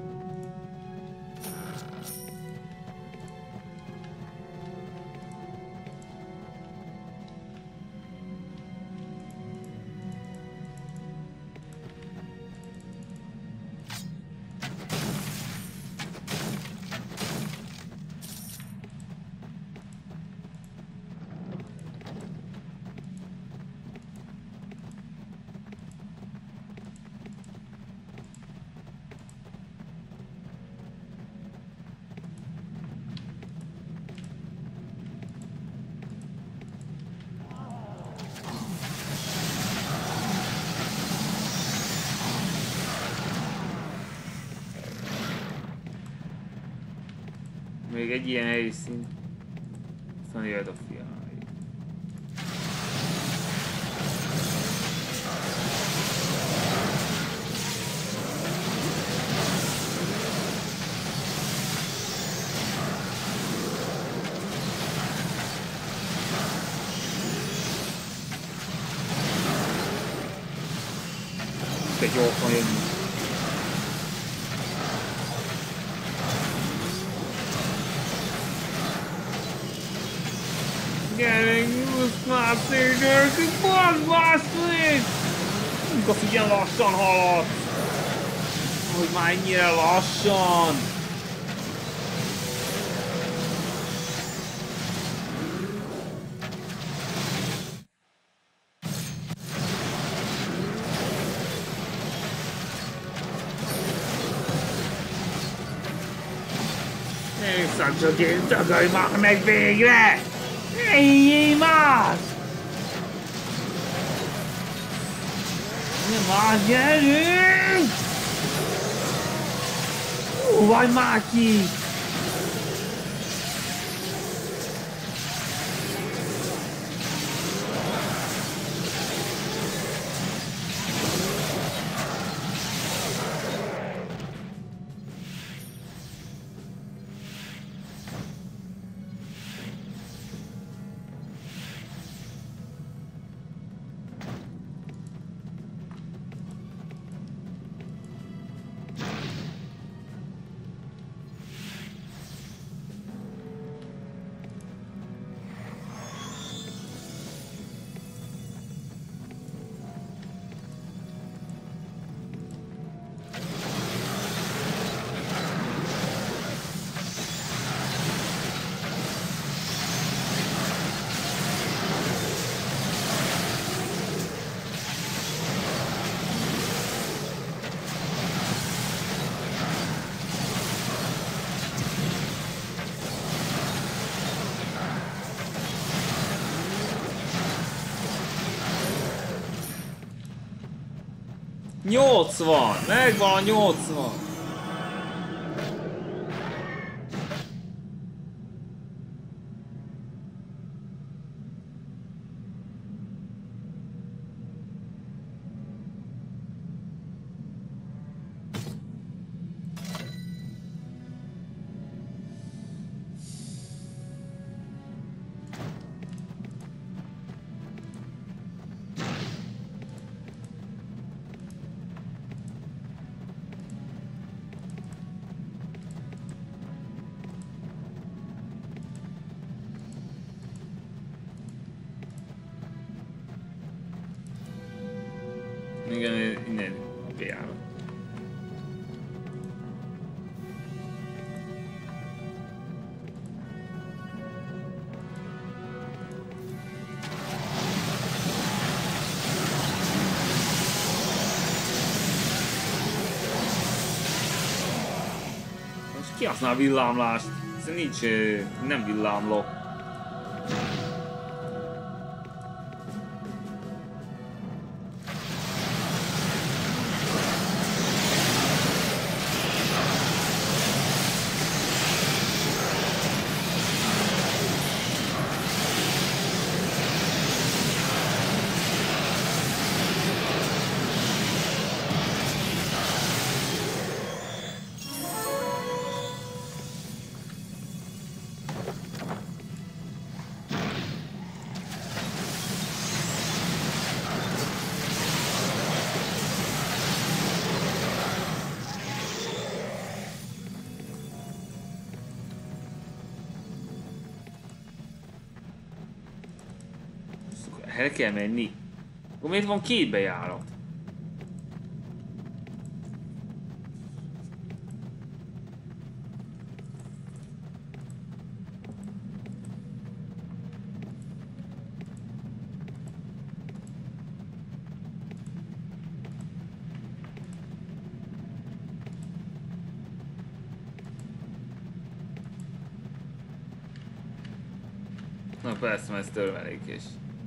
Még egy ilyen helyszín. Aztán jöhet a fiai. Te gyorsan jönni. Gyerünk, nyújsz már szégyek, bazd basszít! Igaz, hogy ilyen lassan halad! Hogy már ennyire lassan! Nézzak csak én, tagadj már meg végre! Éljél már! Már gyerünk! Hú, vagy már ki! nyolcvan! Megvan a nyolcvan! Igen, innen bejárat. Most kihasznál a villámlást? Ez nincs, nem villámlok. El kell menni. Akkor miért van két bejárat? Na persze, mert ez törmelékés.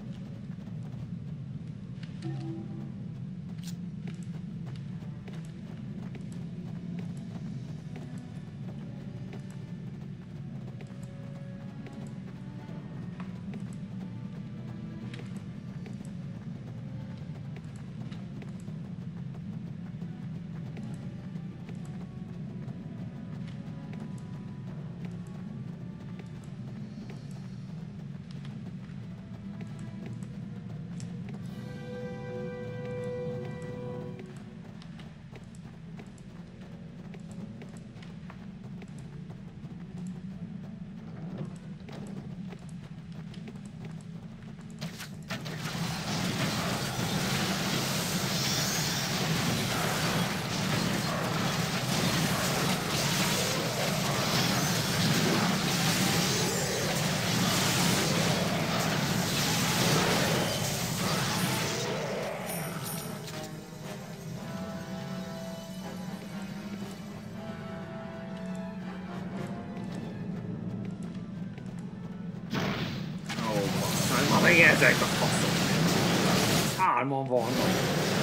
Ezek a faszok. Hárman vannak.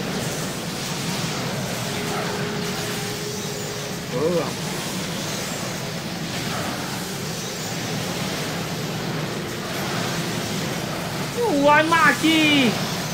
Ó, állj már ki!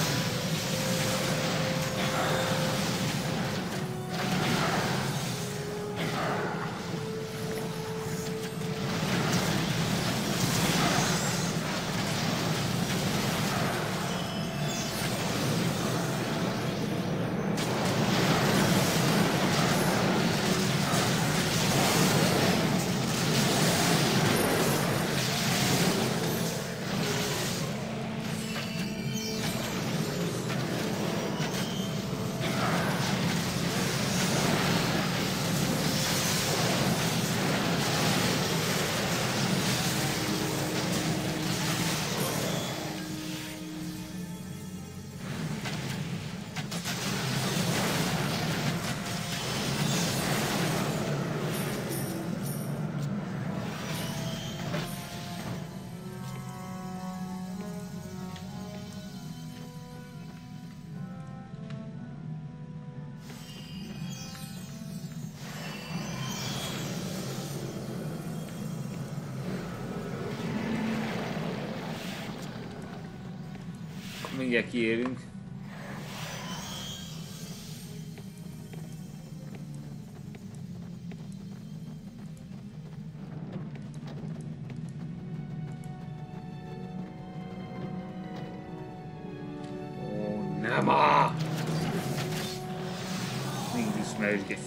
Mindjárt kiérünk. Ó, nem áll! Mindig ismerős geszi.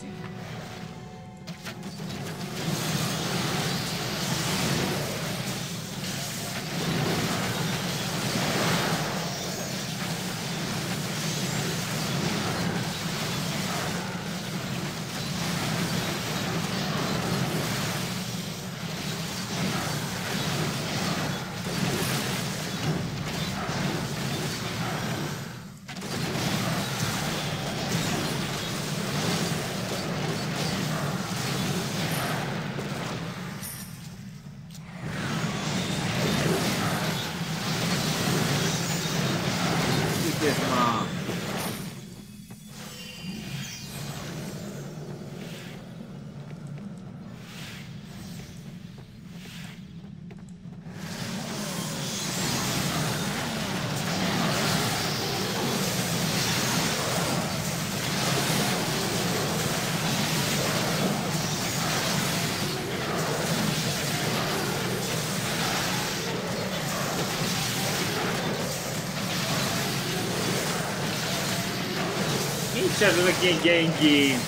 Nincs ez ezek ilyen gyengén.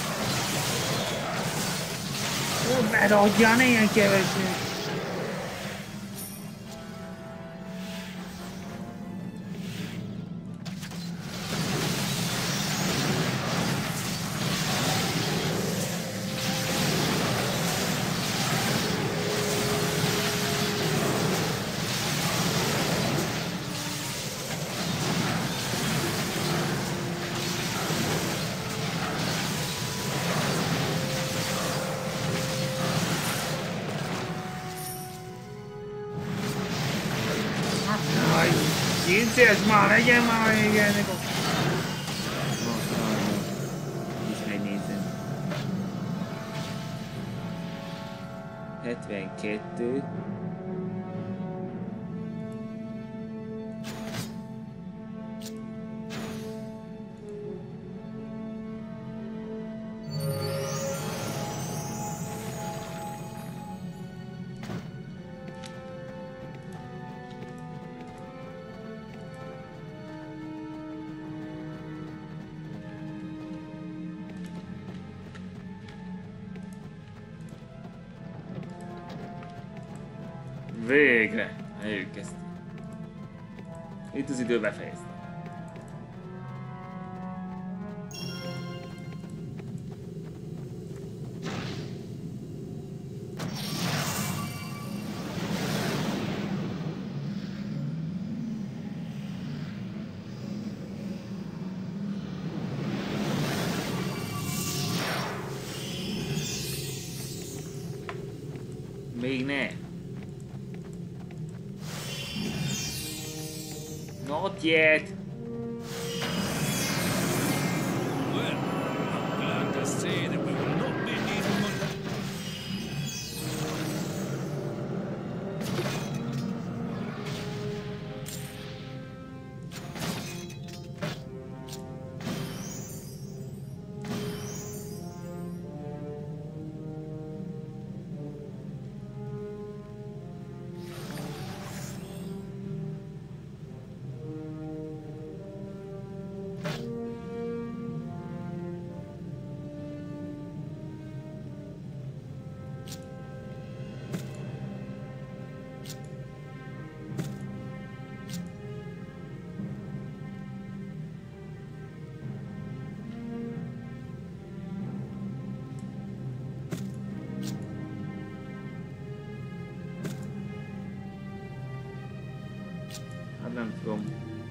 Beradjan ilyen keveset. Kincélsz már, legyen már még ennek a... Is megnézem. hetvenkettő. Végre! Elkezdtük. Itt az idő befejeztem. Még ne! Not yet. Well, I'm glad to say that we will not be needing money. Nem tudom.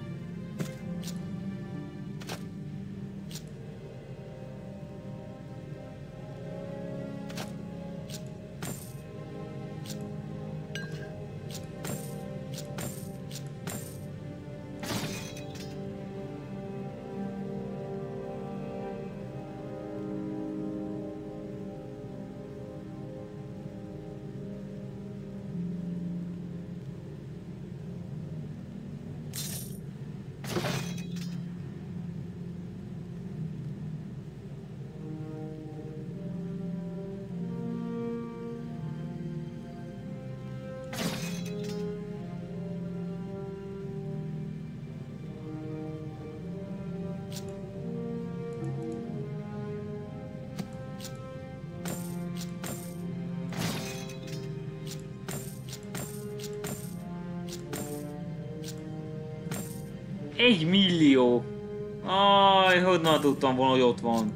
Egy millió! Aj, honnan tudtam volna, hogy ott van.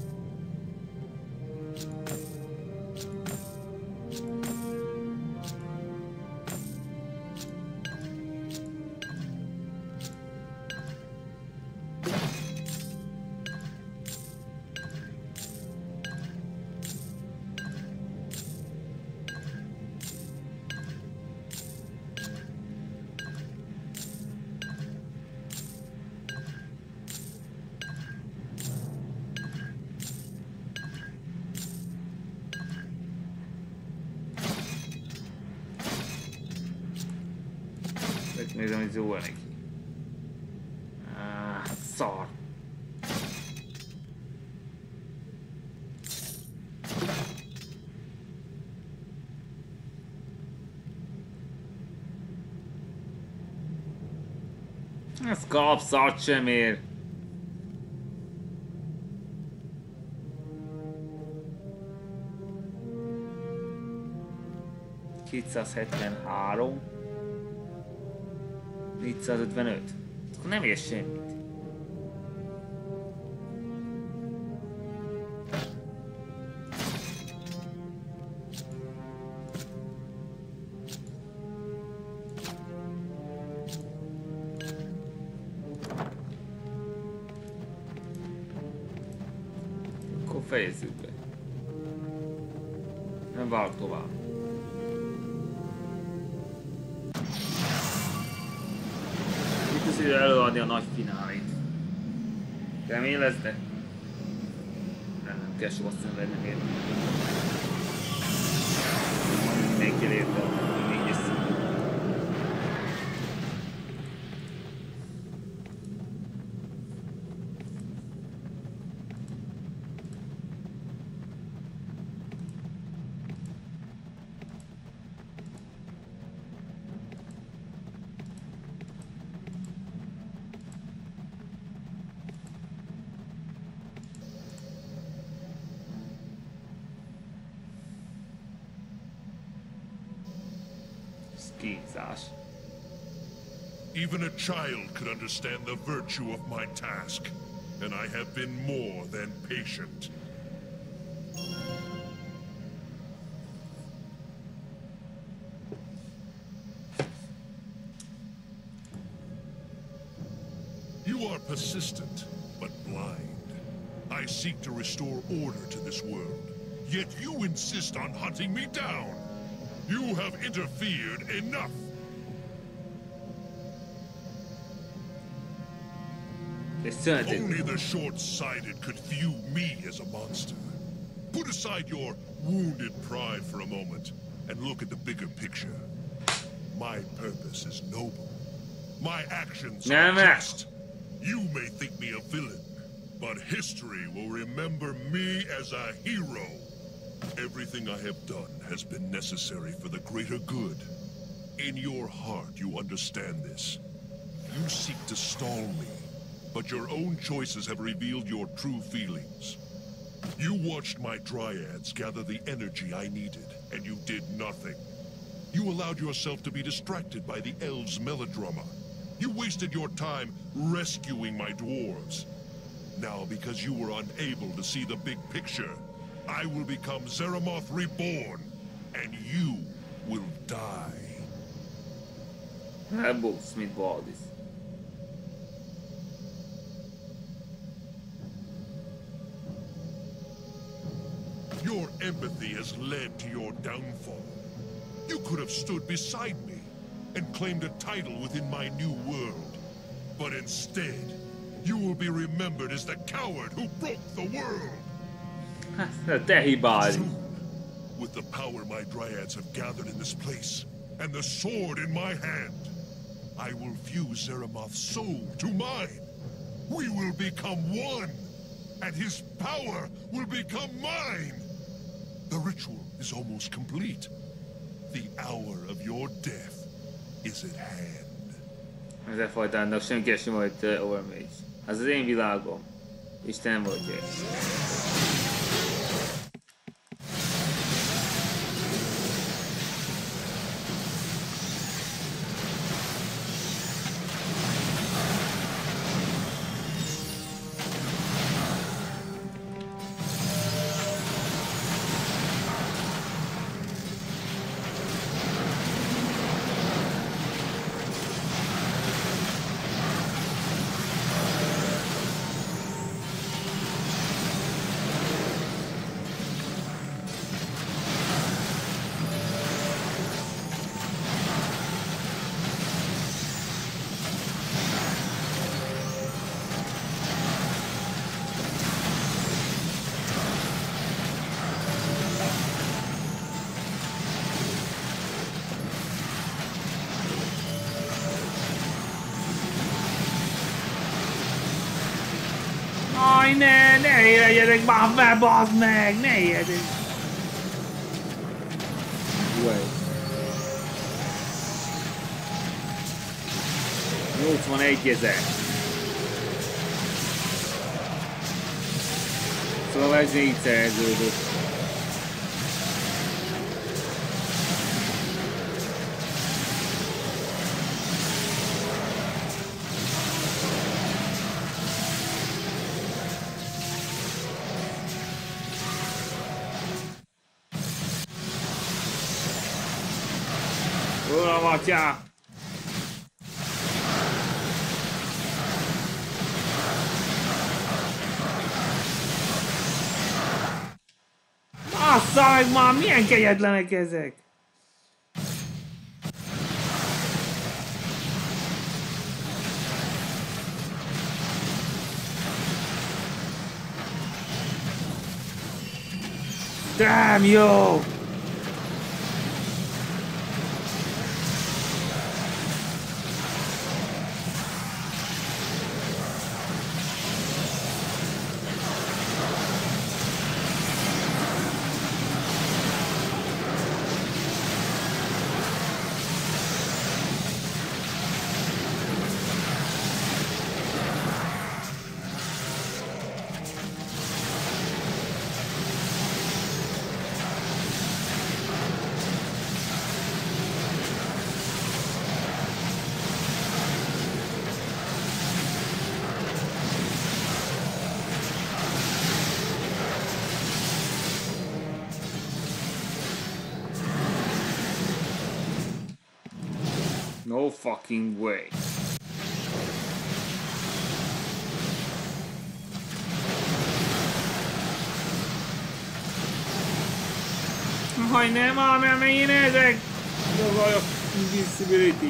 Nézem, hogy jó neki. Ah, szar. Ez kapsz, szart sem ér. kétszázhetvenhárom. négyszázötvenöt. Akkor nem ér semmit. Akkor fejezzük be. Nem várok tovább. Itt az idő előadni a nagy finálét. Kemény lesz, de nem, nem kell soha szenvedni érni. Mindenki érte a négyes színű. Even a child could understand the virtue of my task, and I have been more than patient. You are persistent, but blind. I seek to restore order to this world, yet you insist on hunting me down. You have interfered enough. Only the short-sighted could view me as a monster. Put aside your wounded pride for a moment and look at the bigger picture. My purpose is noble. My actions are just. You may think me a villain, but history will remember me as a hero. Everything I have done has been necessary for the greater good. In your heart, you understand this. You seek to stall me, but your own choices have revealed your true feelings. You watched my dryads gather the energy I needed, and you did nothing. You allowed yourself to be distracted by the elves' melodrama. You wasted your time rescuing my dwarves. Now, because you were unable to see the big picture, I will become Zeramoth Reborn, and you will die. Rebel Smith Baldis. Your empathy has led to your downfall. You could have stood beside me and claimed a title within my new world. But instead, you will be remembered as the coward who broke the world. Soon, with the power my dryads have gathered in this place, and the sword in my hand, I will fuse Zeramoth's soul to mine. We will become one, and his power will become mine. The ritual is almost complete. The hour of your death is at hand. Ezzel fajtának senki sem volt uh, Overmage. Ez az én világom. Isten volt jel. Aj, ne, ne éljenek már be, bazd meg, ne éljenek! nyolcvanegy ezer. Szóval ez négy szerződött. la atyám! Bassza meg már, milyen kegyetlenek ezek! Damn, jó! No fucking way. Hogy nem ám, mert megint ezek! Az a invincibility.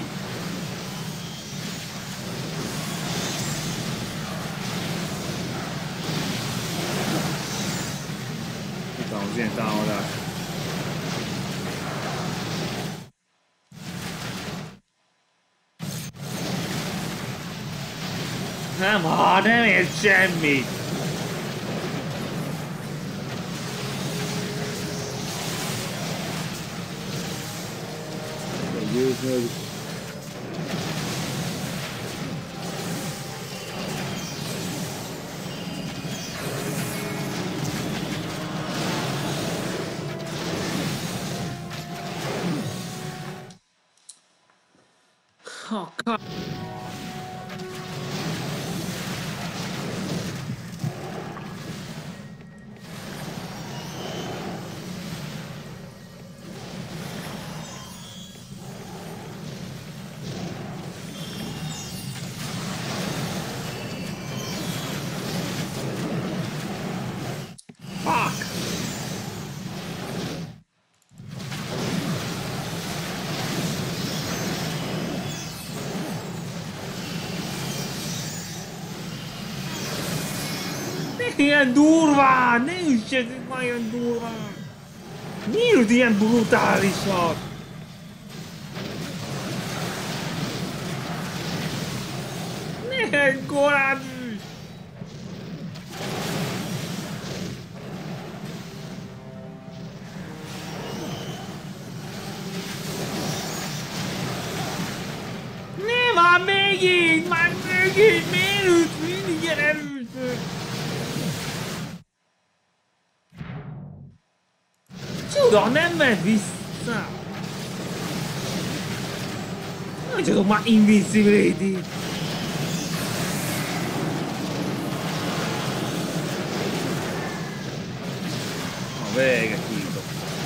Utána az ilyen támadás. Nem, ha nem ért semmit. Győzni. Oh, God. Ilyen durván! Ne üssetek már ilyen durván! Miért ilyen brutálisak? Ne korán üss! Ne már megint! Már megint! Miért üss? Mindig ilyen erősök! Csuda, nem ment vissza! Mondjatok már invincibility! A véget hívok.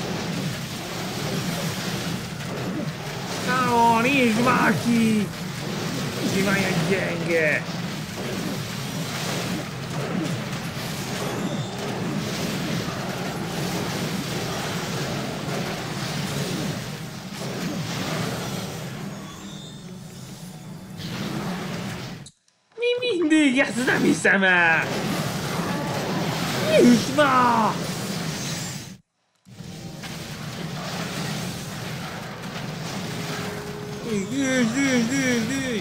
Káon, ízd már ki! Ki van ilyen gyenge! Mindig ezt nem hiszem el! Nyisd már! Gyűjj, gyűjj, gyűjj, gyűjj!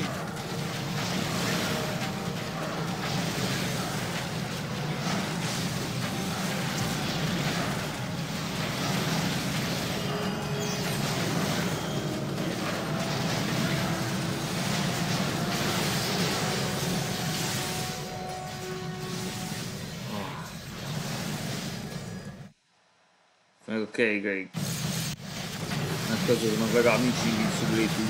Meg a keigeig. Mert közülnek legalább nincs invincibility.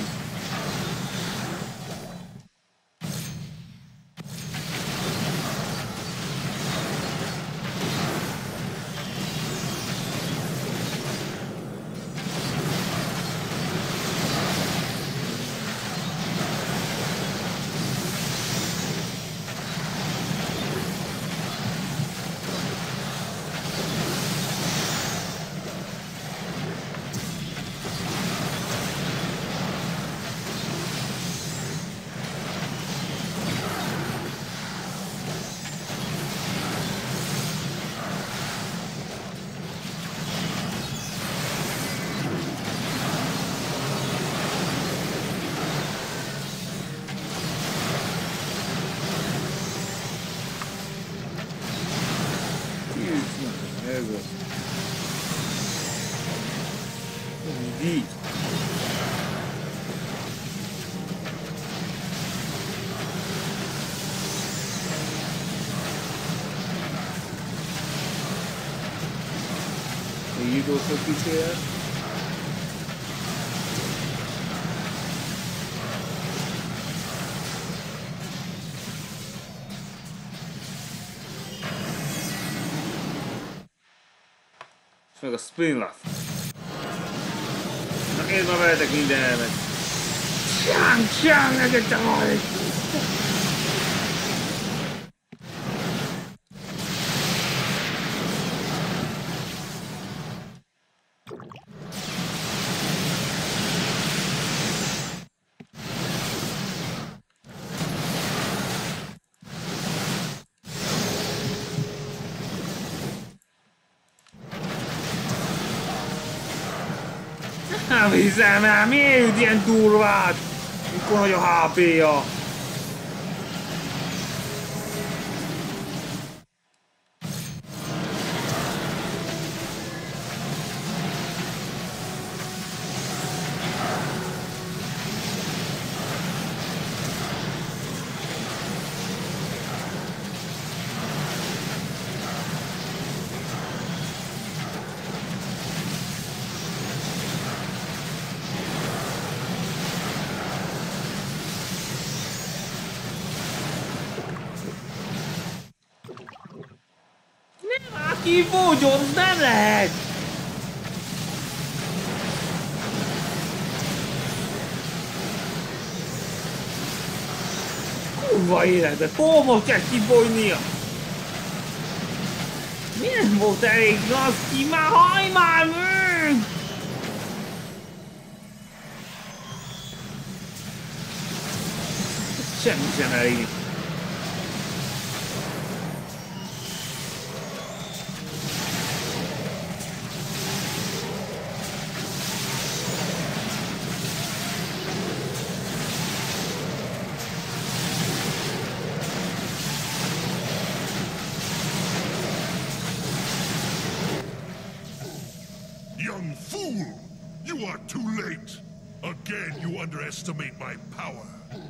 Ez az. Mindig. Így osztott kicsit. És meg a Springlath. Na én ma veletek minden elmet. Csán, csán, neked te majd! Nem hiszem el, miért jut ilyen durvát? Mikor nagy a há pé-ja? Kifogyon, nem lehet! Kurva életbe, hol most kell kifogynia? Miért volt elég az ki? Már hajj már meg! Semmi sem elég. Again, you underestimate my power.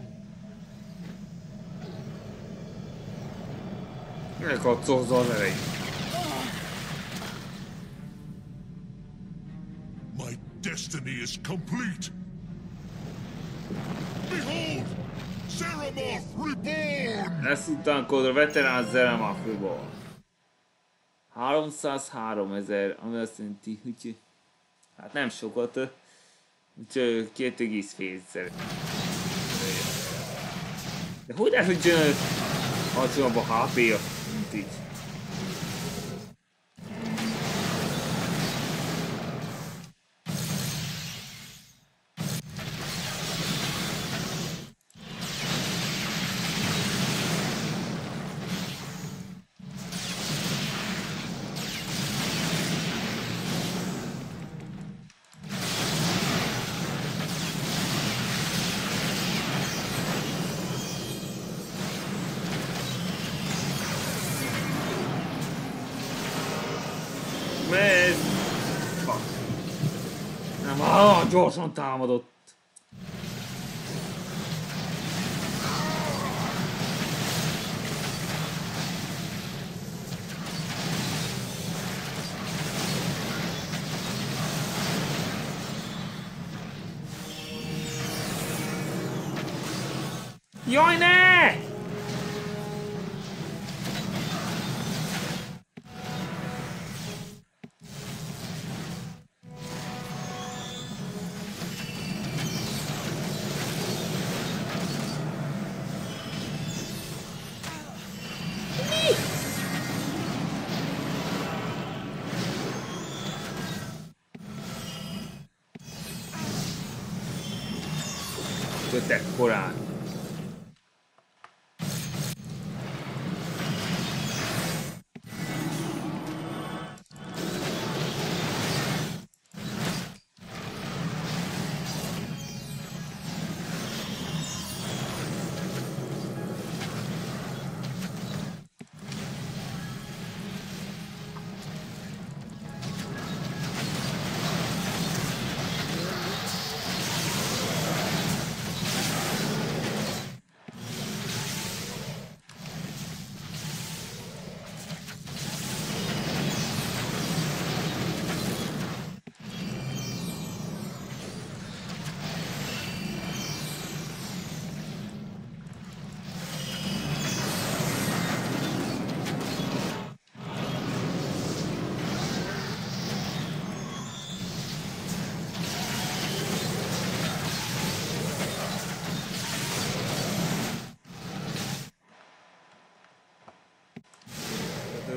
Elkaccozzon elég. My destiny is complete. Behold, Zeramoth reborn! Ezt utánkodva veterán Zeramoth reborn. háromszázhárom ezer, ami azt jelenti, hogy hát nem sokat. Úgyhogy két egész félszer. De hogy lehet, hogy alacsonyabb a há pé-ja, mint így? Gyorsan támadott. Jaj, ne! Jöttek korán.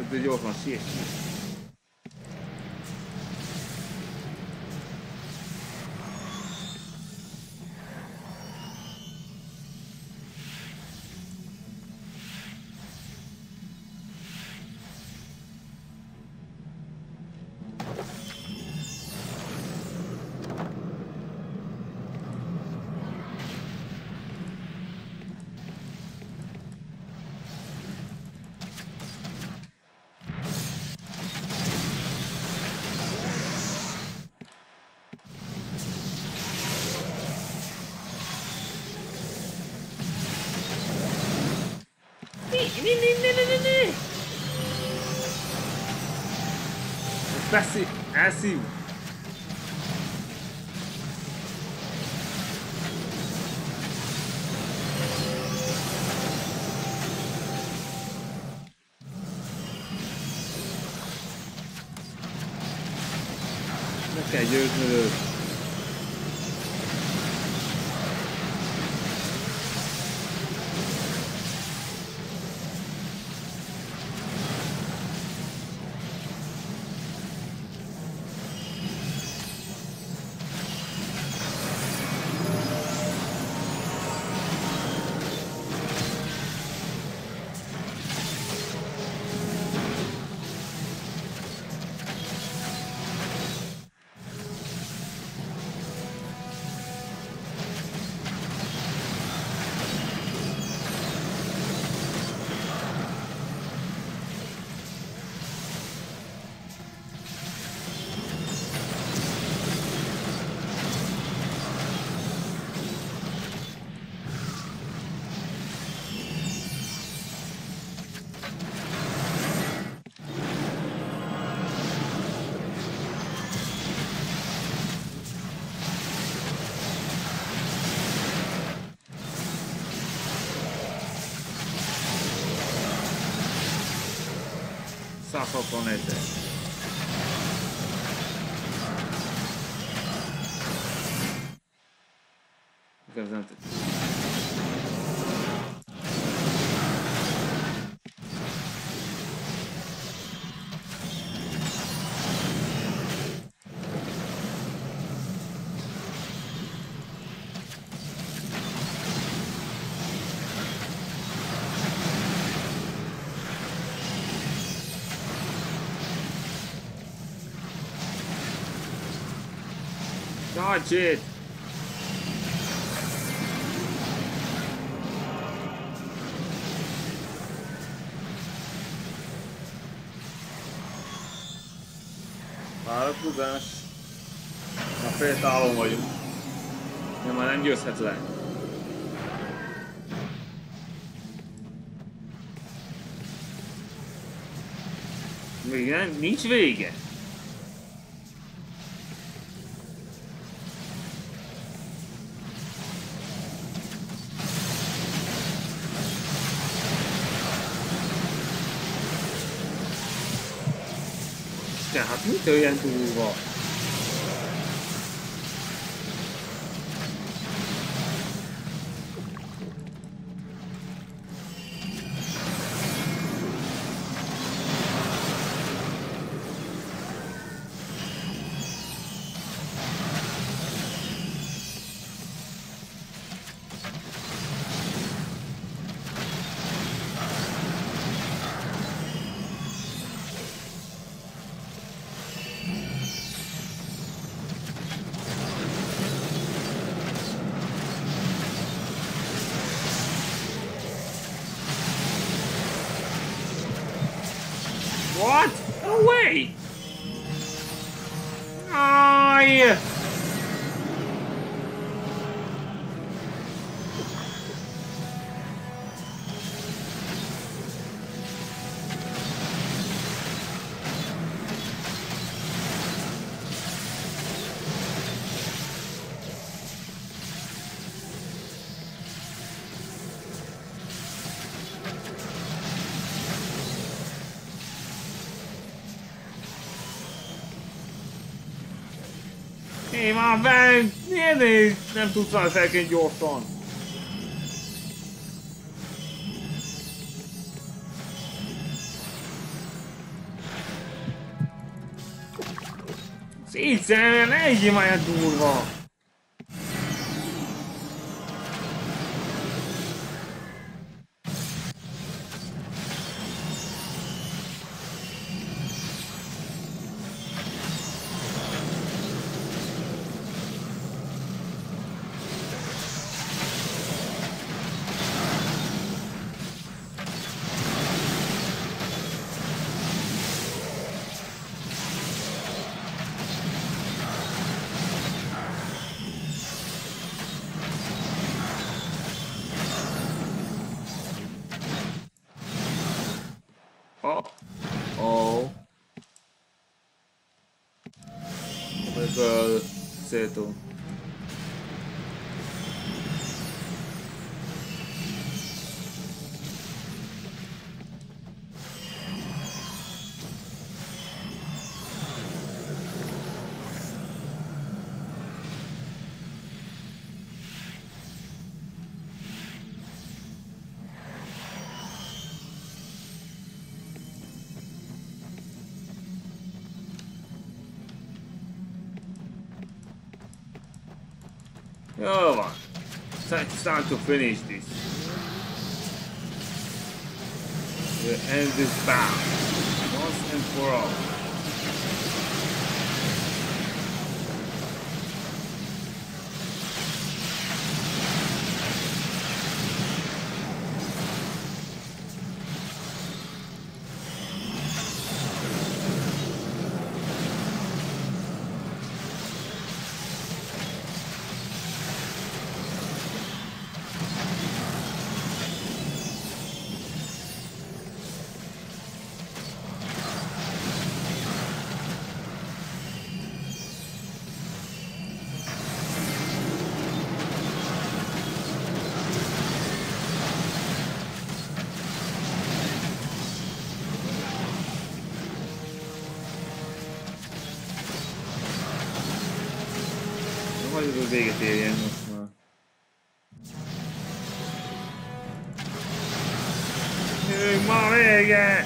De gyorsan, siess, siess. Beszél, elszív! Ne kell győznöd. Saxofonete. Prezent. Dodge it! Várakozás. Már fél távol vagyunk. De már nem győzhet le. Még nem, nincs vége. Hát mit olyan durva? What? No way! Ay! Én már velünk! Miért nem tudsz rá felként gyorsan? Szétszerűen ne egyéb már durva! Oh. Oh. Meg szétó. Jól van. It's time to finish this. We'll end this bout once and for all. Hagyjuk, hogy véget érjen most már. Jövünk ma vége!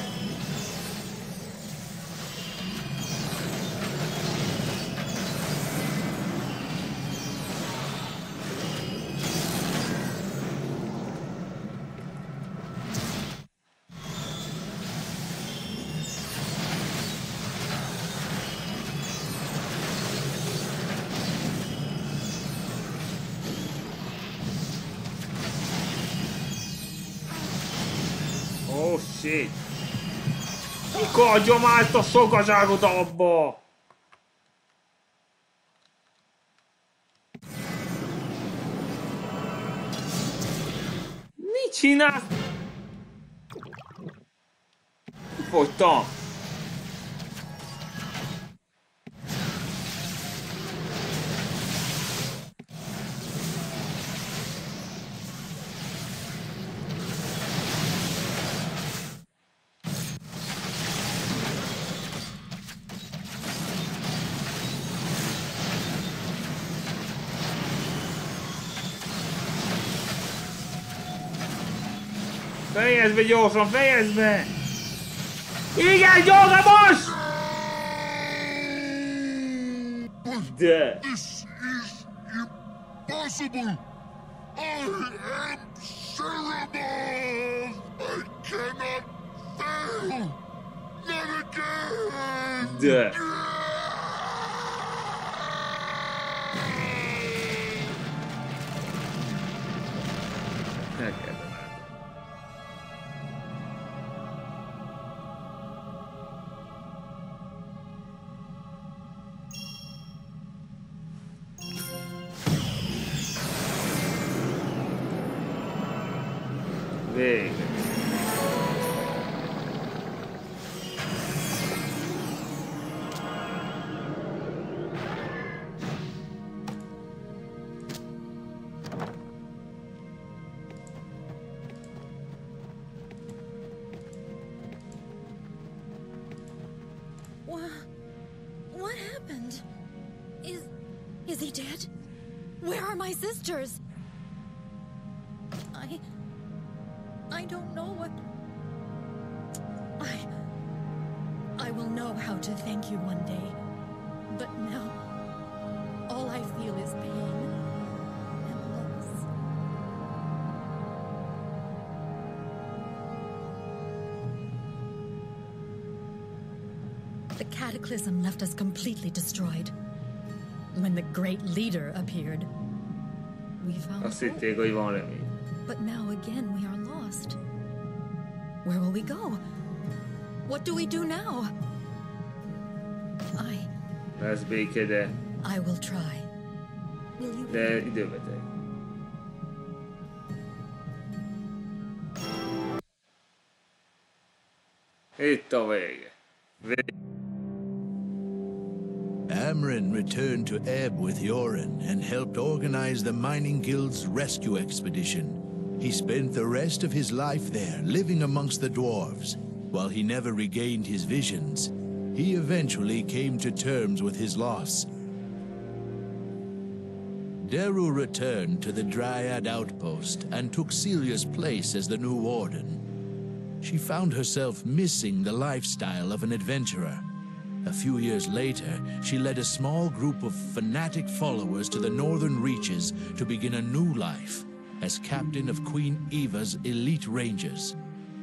Oh shit! Mikor adja már ezt a sokaságot abba? Mit csinálsz? Fogytam! Fejezd be gyorsan, fejezd be! Igen, gyorsan most! De... This is impossible! I am Cerebon! I cannot fail! Not again! De... Neked. Vége. What? What happened? Is... is he dead? Where are my sisters? I... I don't know what... I... I will know how to thank you one day. But now, all I feel is pain and loss. The cataclysm left us completely destroyed. When the great leader appeared, we found Azt hope. hitték, hogy van remény. But now again we are lost. Where will we go? What do we do now? I... Lesz béke, de... I will try. Will you... De időbeteg. Itt a vége. Vége. Amren returned to Ebb with Yoren and helped organize the Mining Guild's rescue expedition. He spent the rest of his life there, living amongst the dwarves. While he never regained his visions, he eventually came to terms with his loss. Daru returned to the Dryad outpost and took Celia's place as the new warden. She found herself missing the lifestyle of an adventurer. A few years later, she led a small group of fanatic followers to the northern reaches to begin a new life as captain of Queen Eva's elite rangers.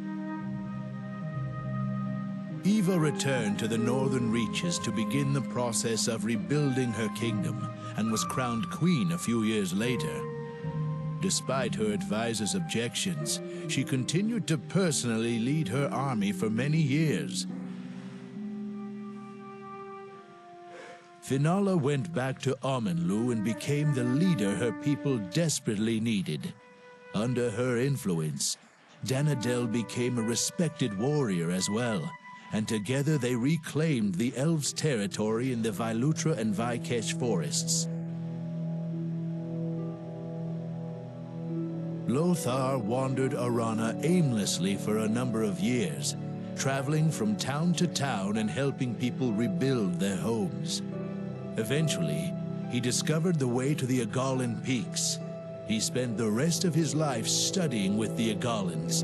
Eva returned to the northern reaches to begin the process of rebuilding her kingdom and was crowned queen a few years later. Despite her advisor's objections, she continued to personally lead her army for many years. Finala went back to Omenlu and became the leader her people desperately needed. Under her influence, Danadel became a respected warrior as well, and together they reclaimed the elves' territory in the Vailutra and Vaikesh forests. Lothar wandered Arana aimlessly for a number of years, traveling from town to town and helping people rebuild their homes. Eventually, he discovered the way to the Agallan peaks. He spent the rest of his life studying with the Agallans.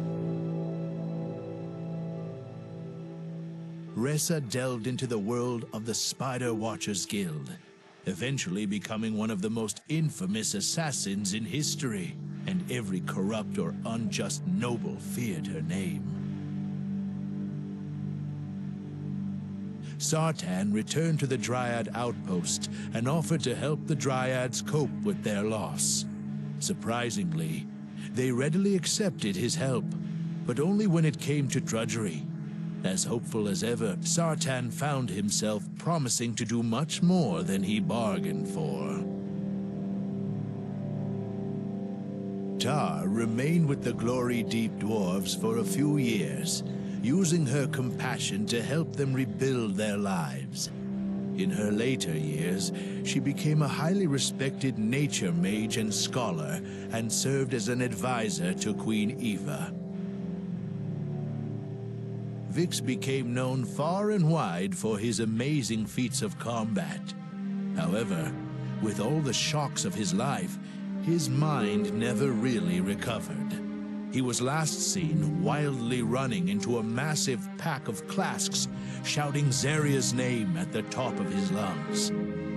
Ressa delved into the world of the Spider Watchers Guild, eventually becoming one of the most infamous assassins in history, and every corrupt or unjust noble feared her name. Sartan returned to the Dryad outpost and offered to help the Dryads cope with their loss. Surprisingly, they readily accepted his help, but only when it came to drudgery. As hopeful as ever, Sartan found himself promising to do much more than he bargained for. Tar remained with the Glory Deep Dwarves for a few years, using her compassion to help them rebuild their lives. In her later years, she became a highly respected nature mage and scholar, and served as an advisor to Queen Eva. Vix became known far and wide for his amazing feats of combat. However, with all the shocks of his life, his mind never really recovered. He was last seen wildly running into a massive pack of Clasks, shouting Zeria's name at the top of his lungs.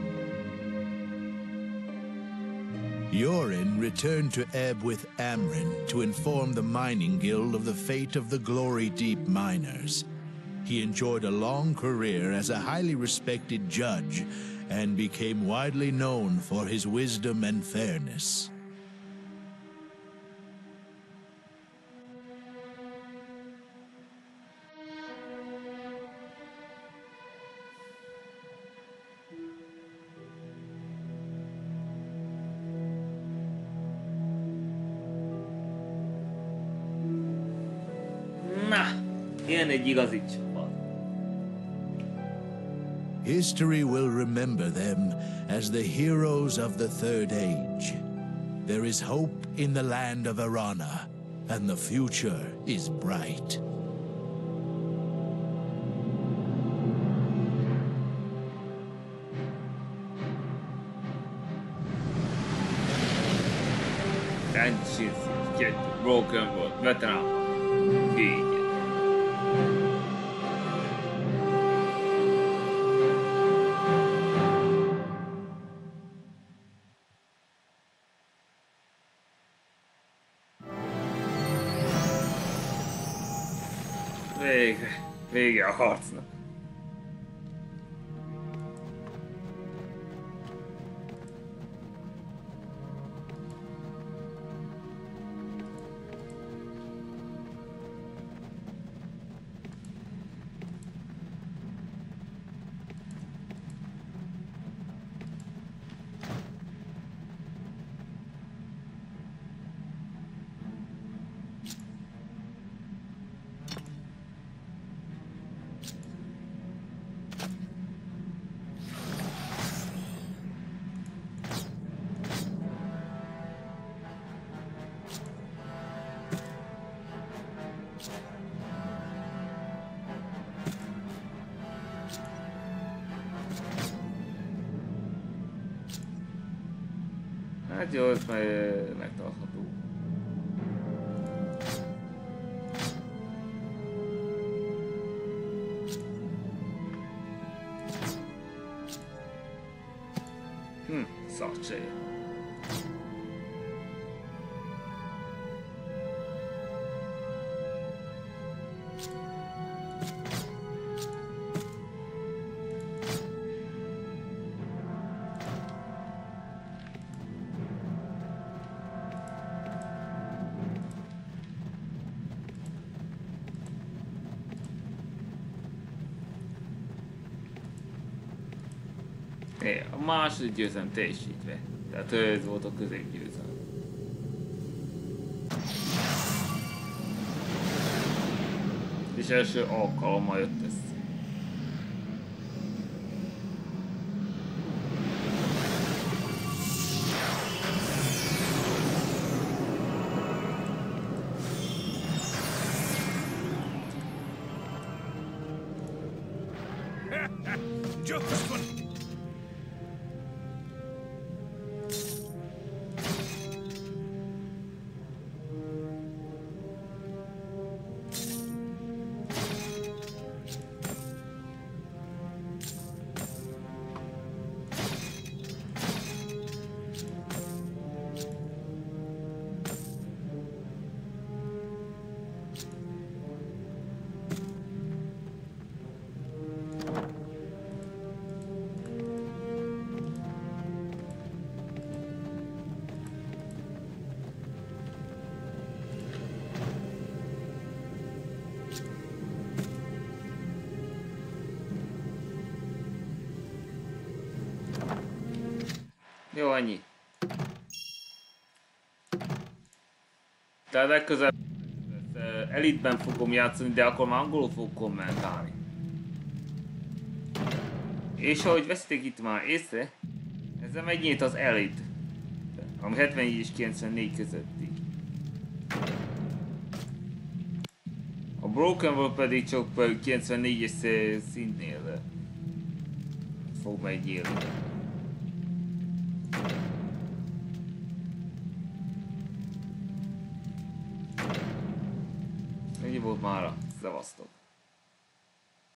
Yoren returned to Ebb with Amren to inform the Mining Guild of the fate of the Glory Deep miners. He enjoyed a long career as a highly respected judge and became widely known for his wisdom and fairness. Ilyen egy igazi csapat. History will remember them as the heroes of the Third Age. There is hope in the land of Arana, and the future is bright. Tension City, Broken World, veterán. Vége. Végre. Vége a harcnak. Hát jó, ez már megtartható. Hm, szarcsé. A második győzelem teljesítve. Tehát ez volt a középgyőzelem. És első alkalommal jött ez. Jó, annyi. Tehát legközelebb Elite-ben fogom játszani, de akkor már angolul fogok kommentálni. És ahogy veszitek itt már észre, ezzel megnyílt az Elite, ami hetvennégy és kilencvennégy közötti. A Broken World pedig csak kilencvennégyes szintnél fog megnyílni. Ennyi volt mára, szevasztok!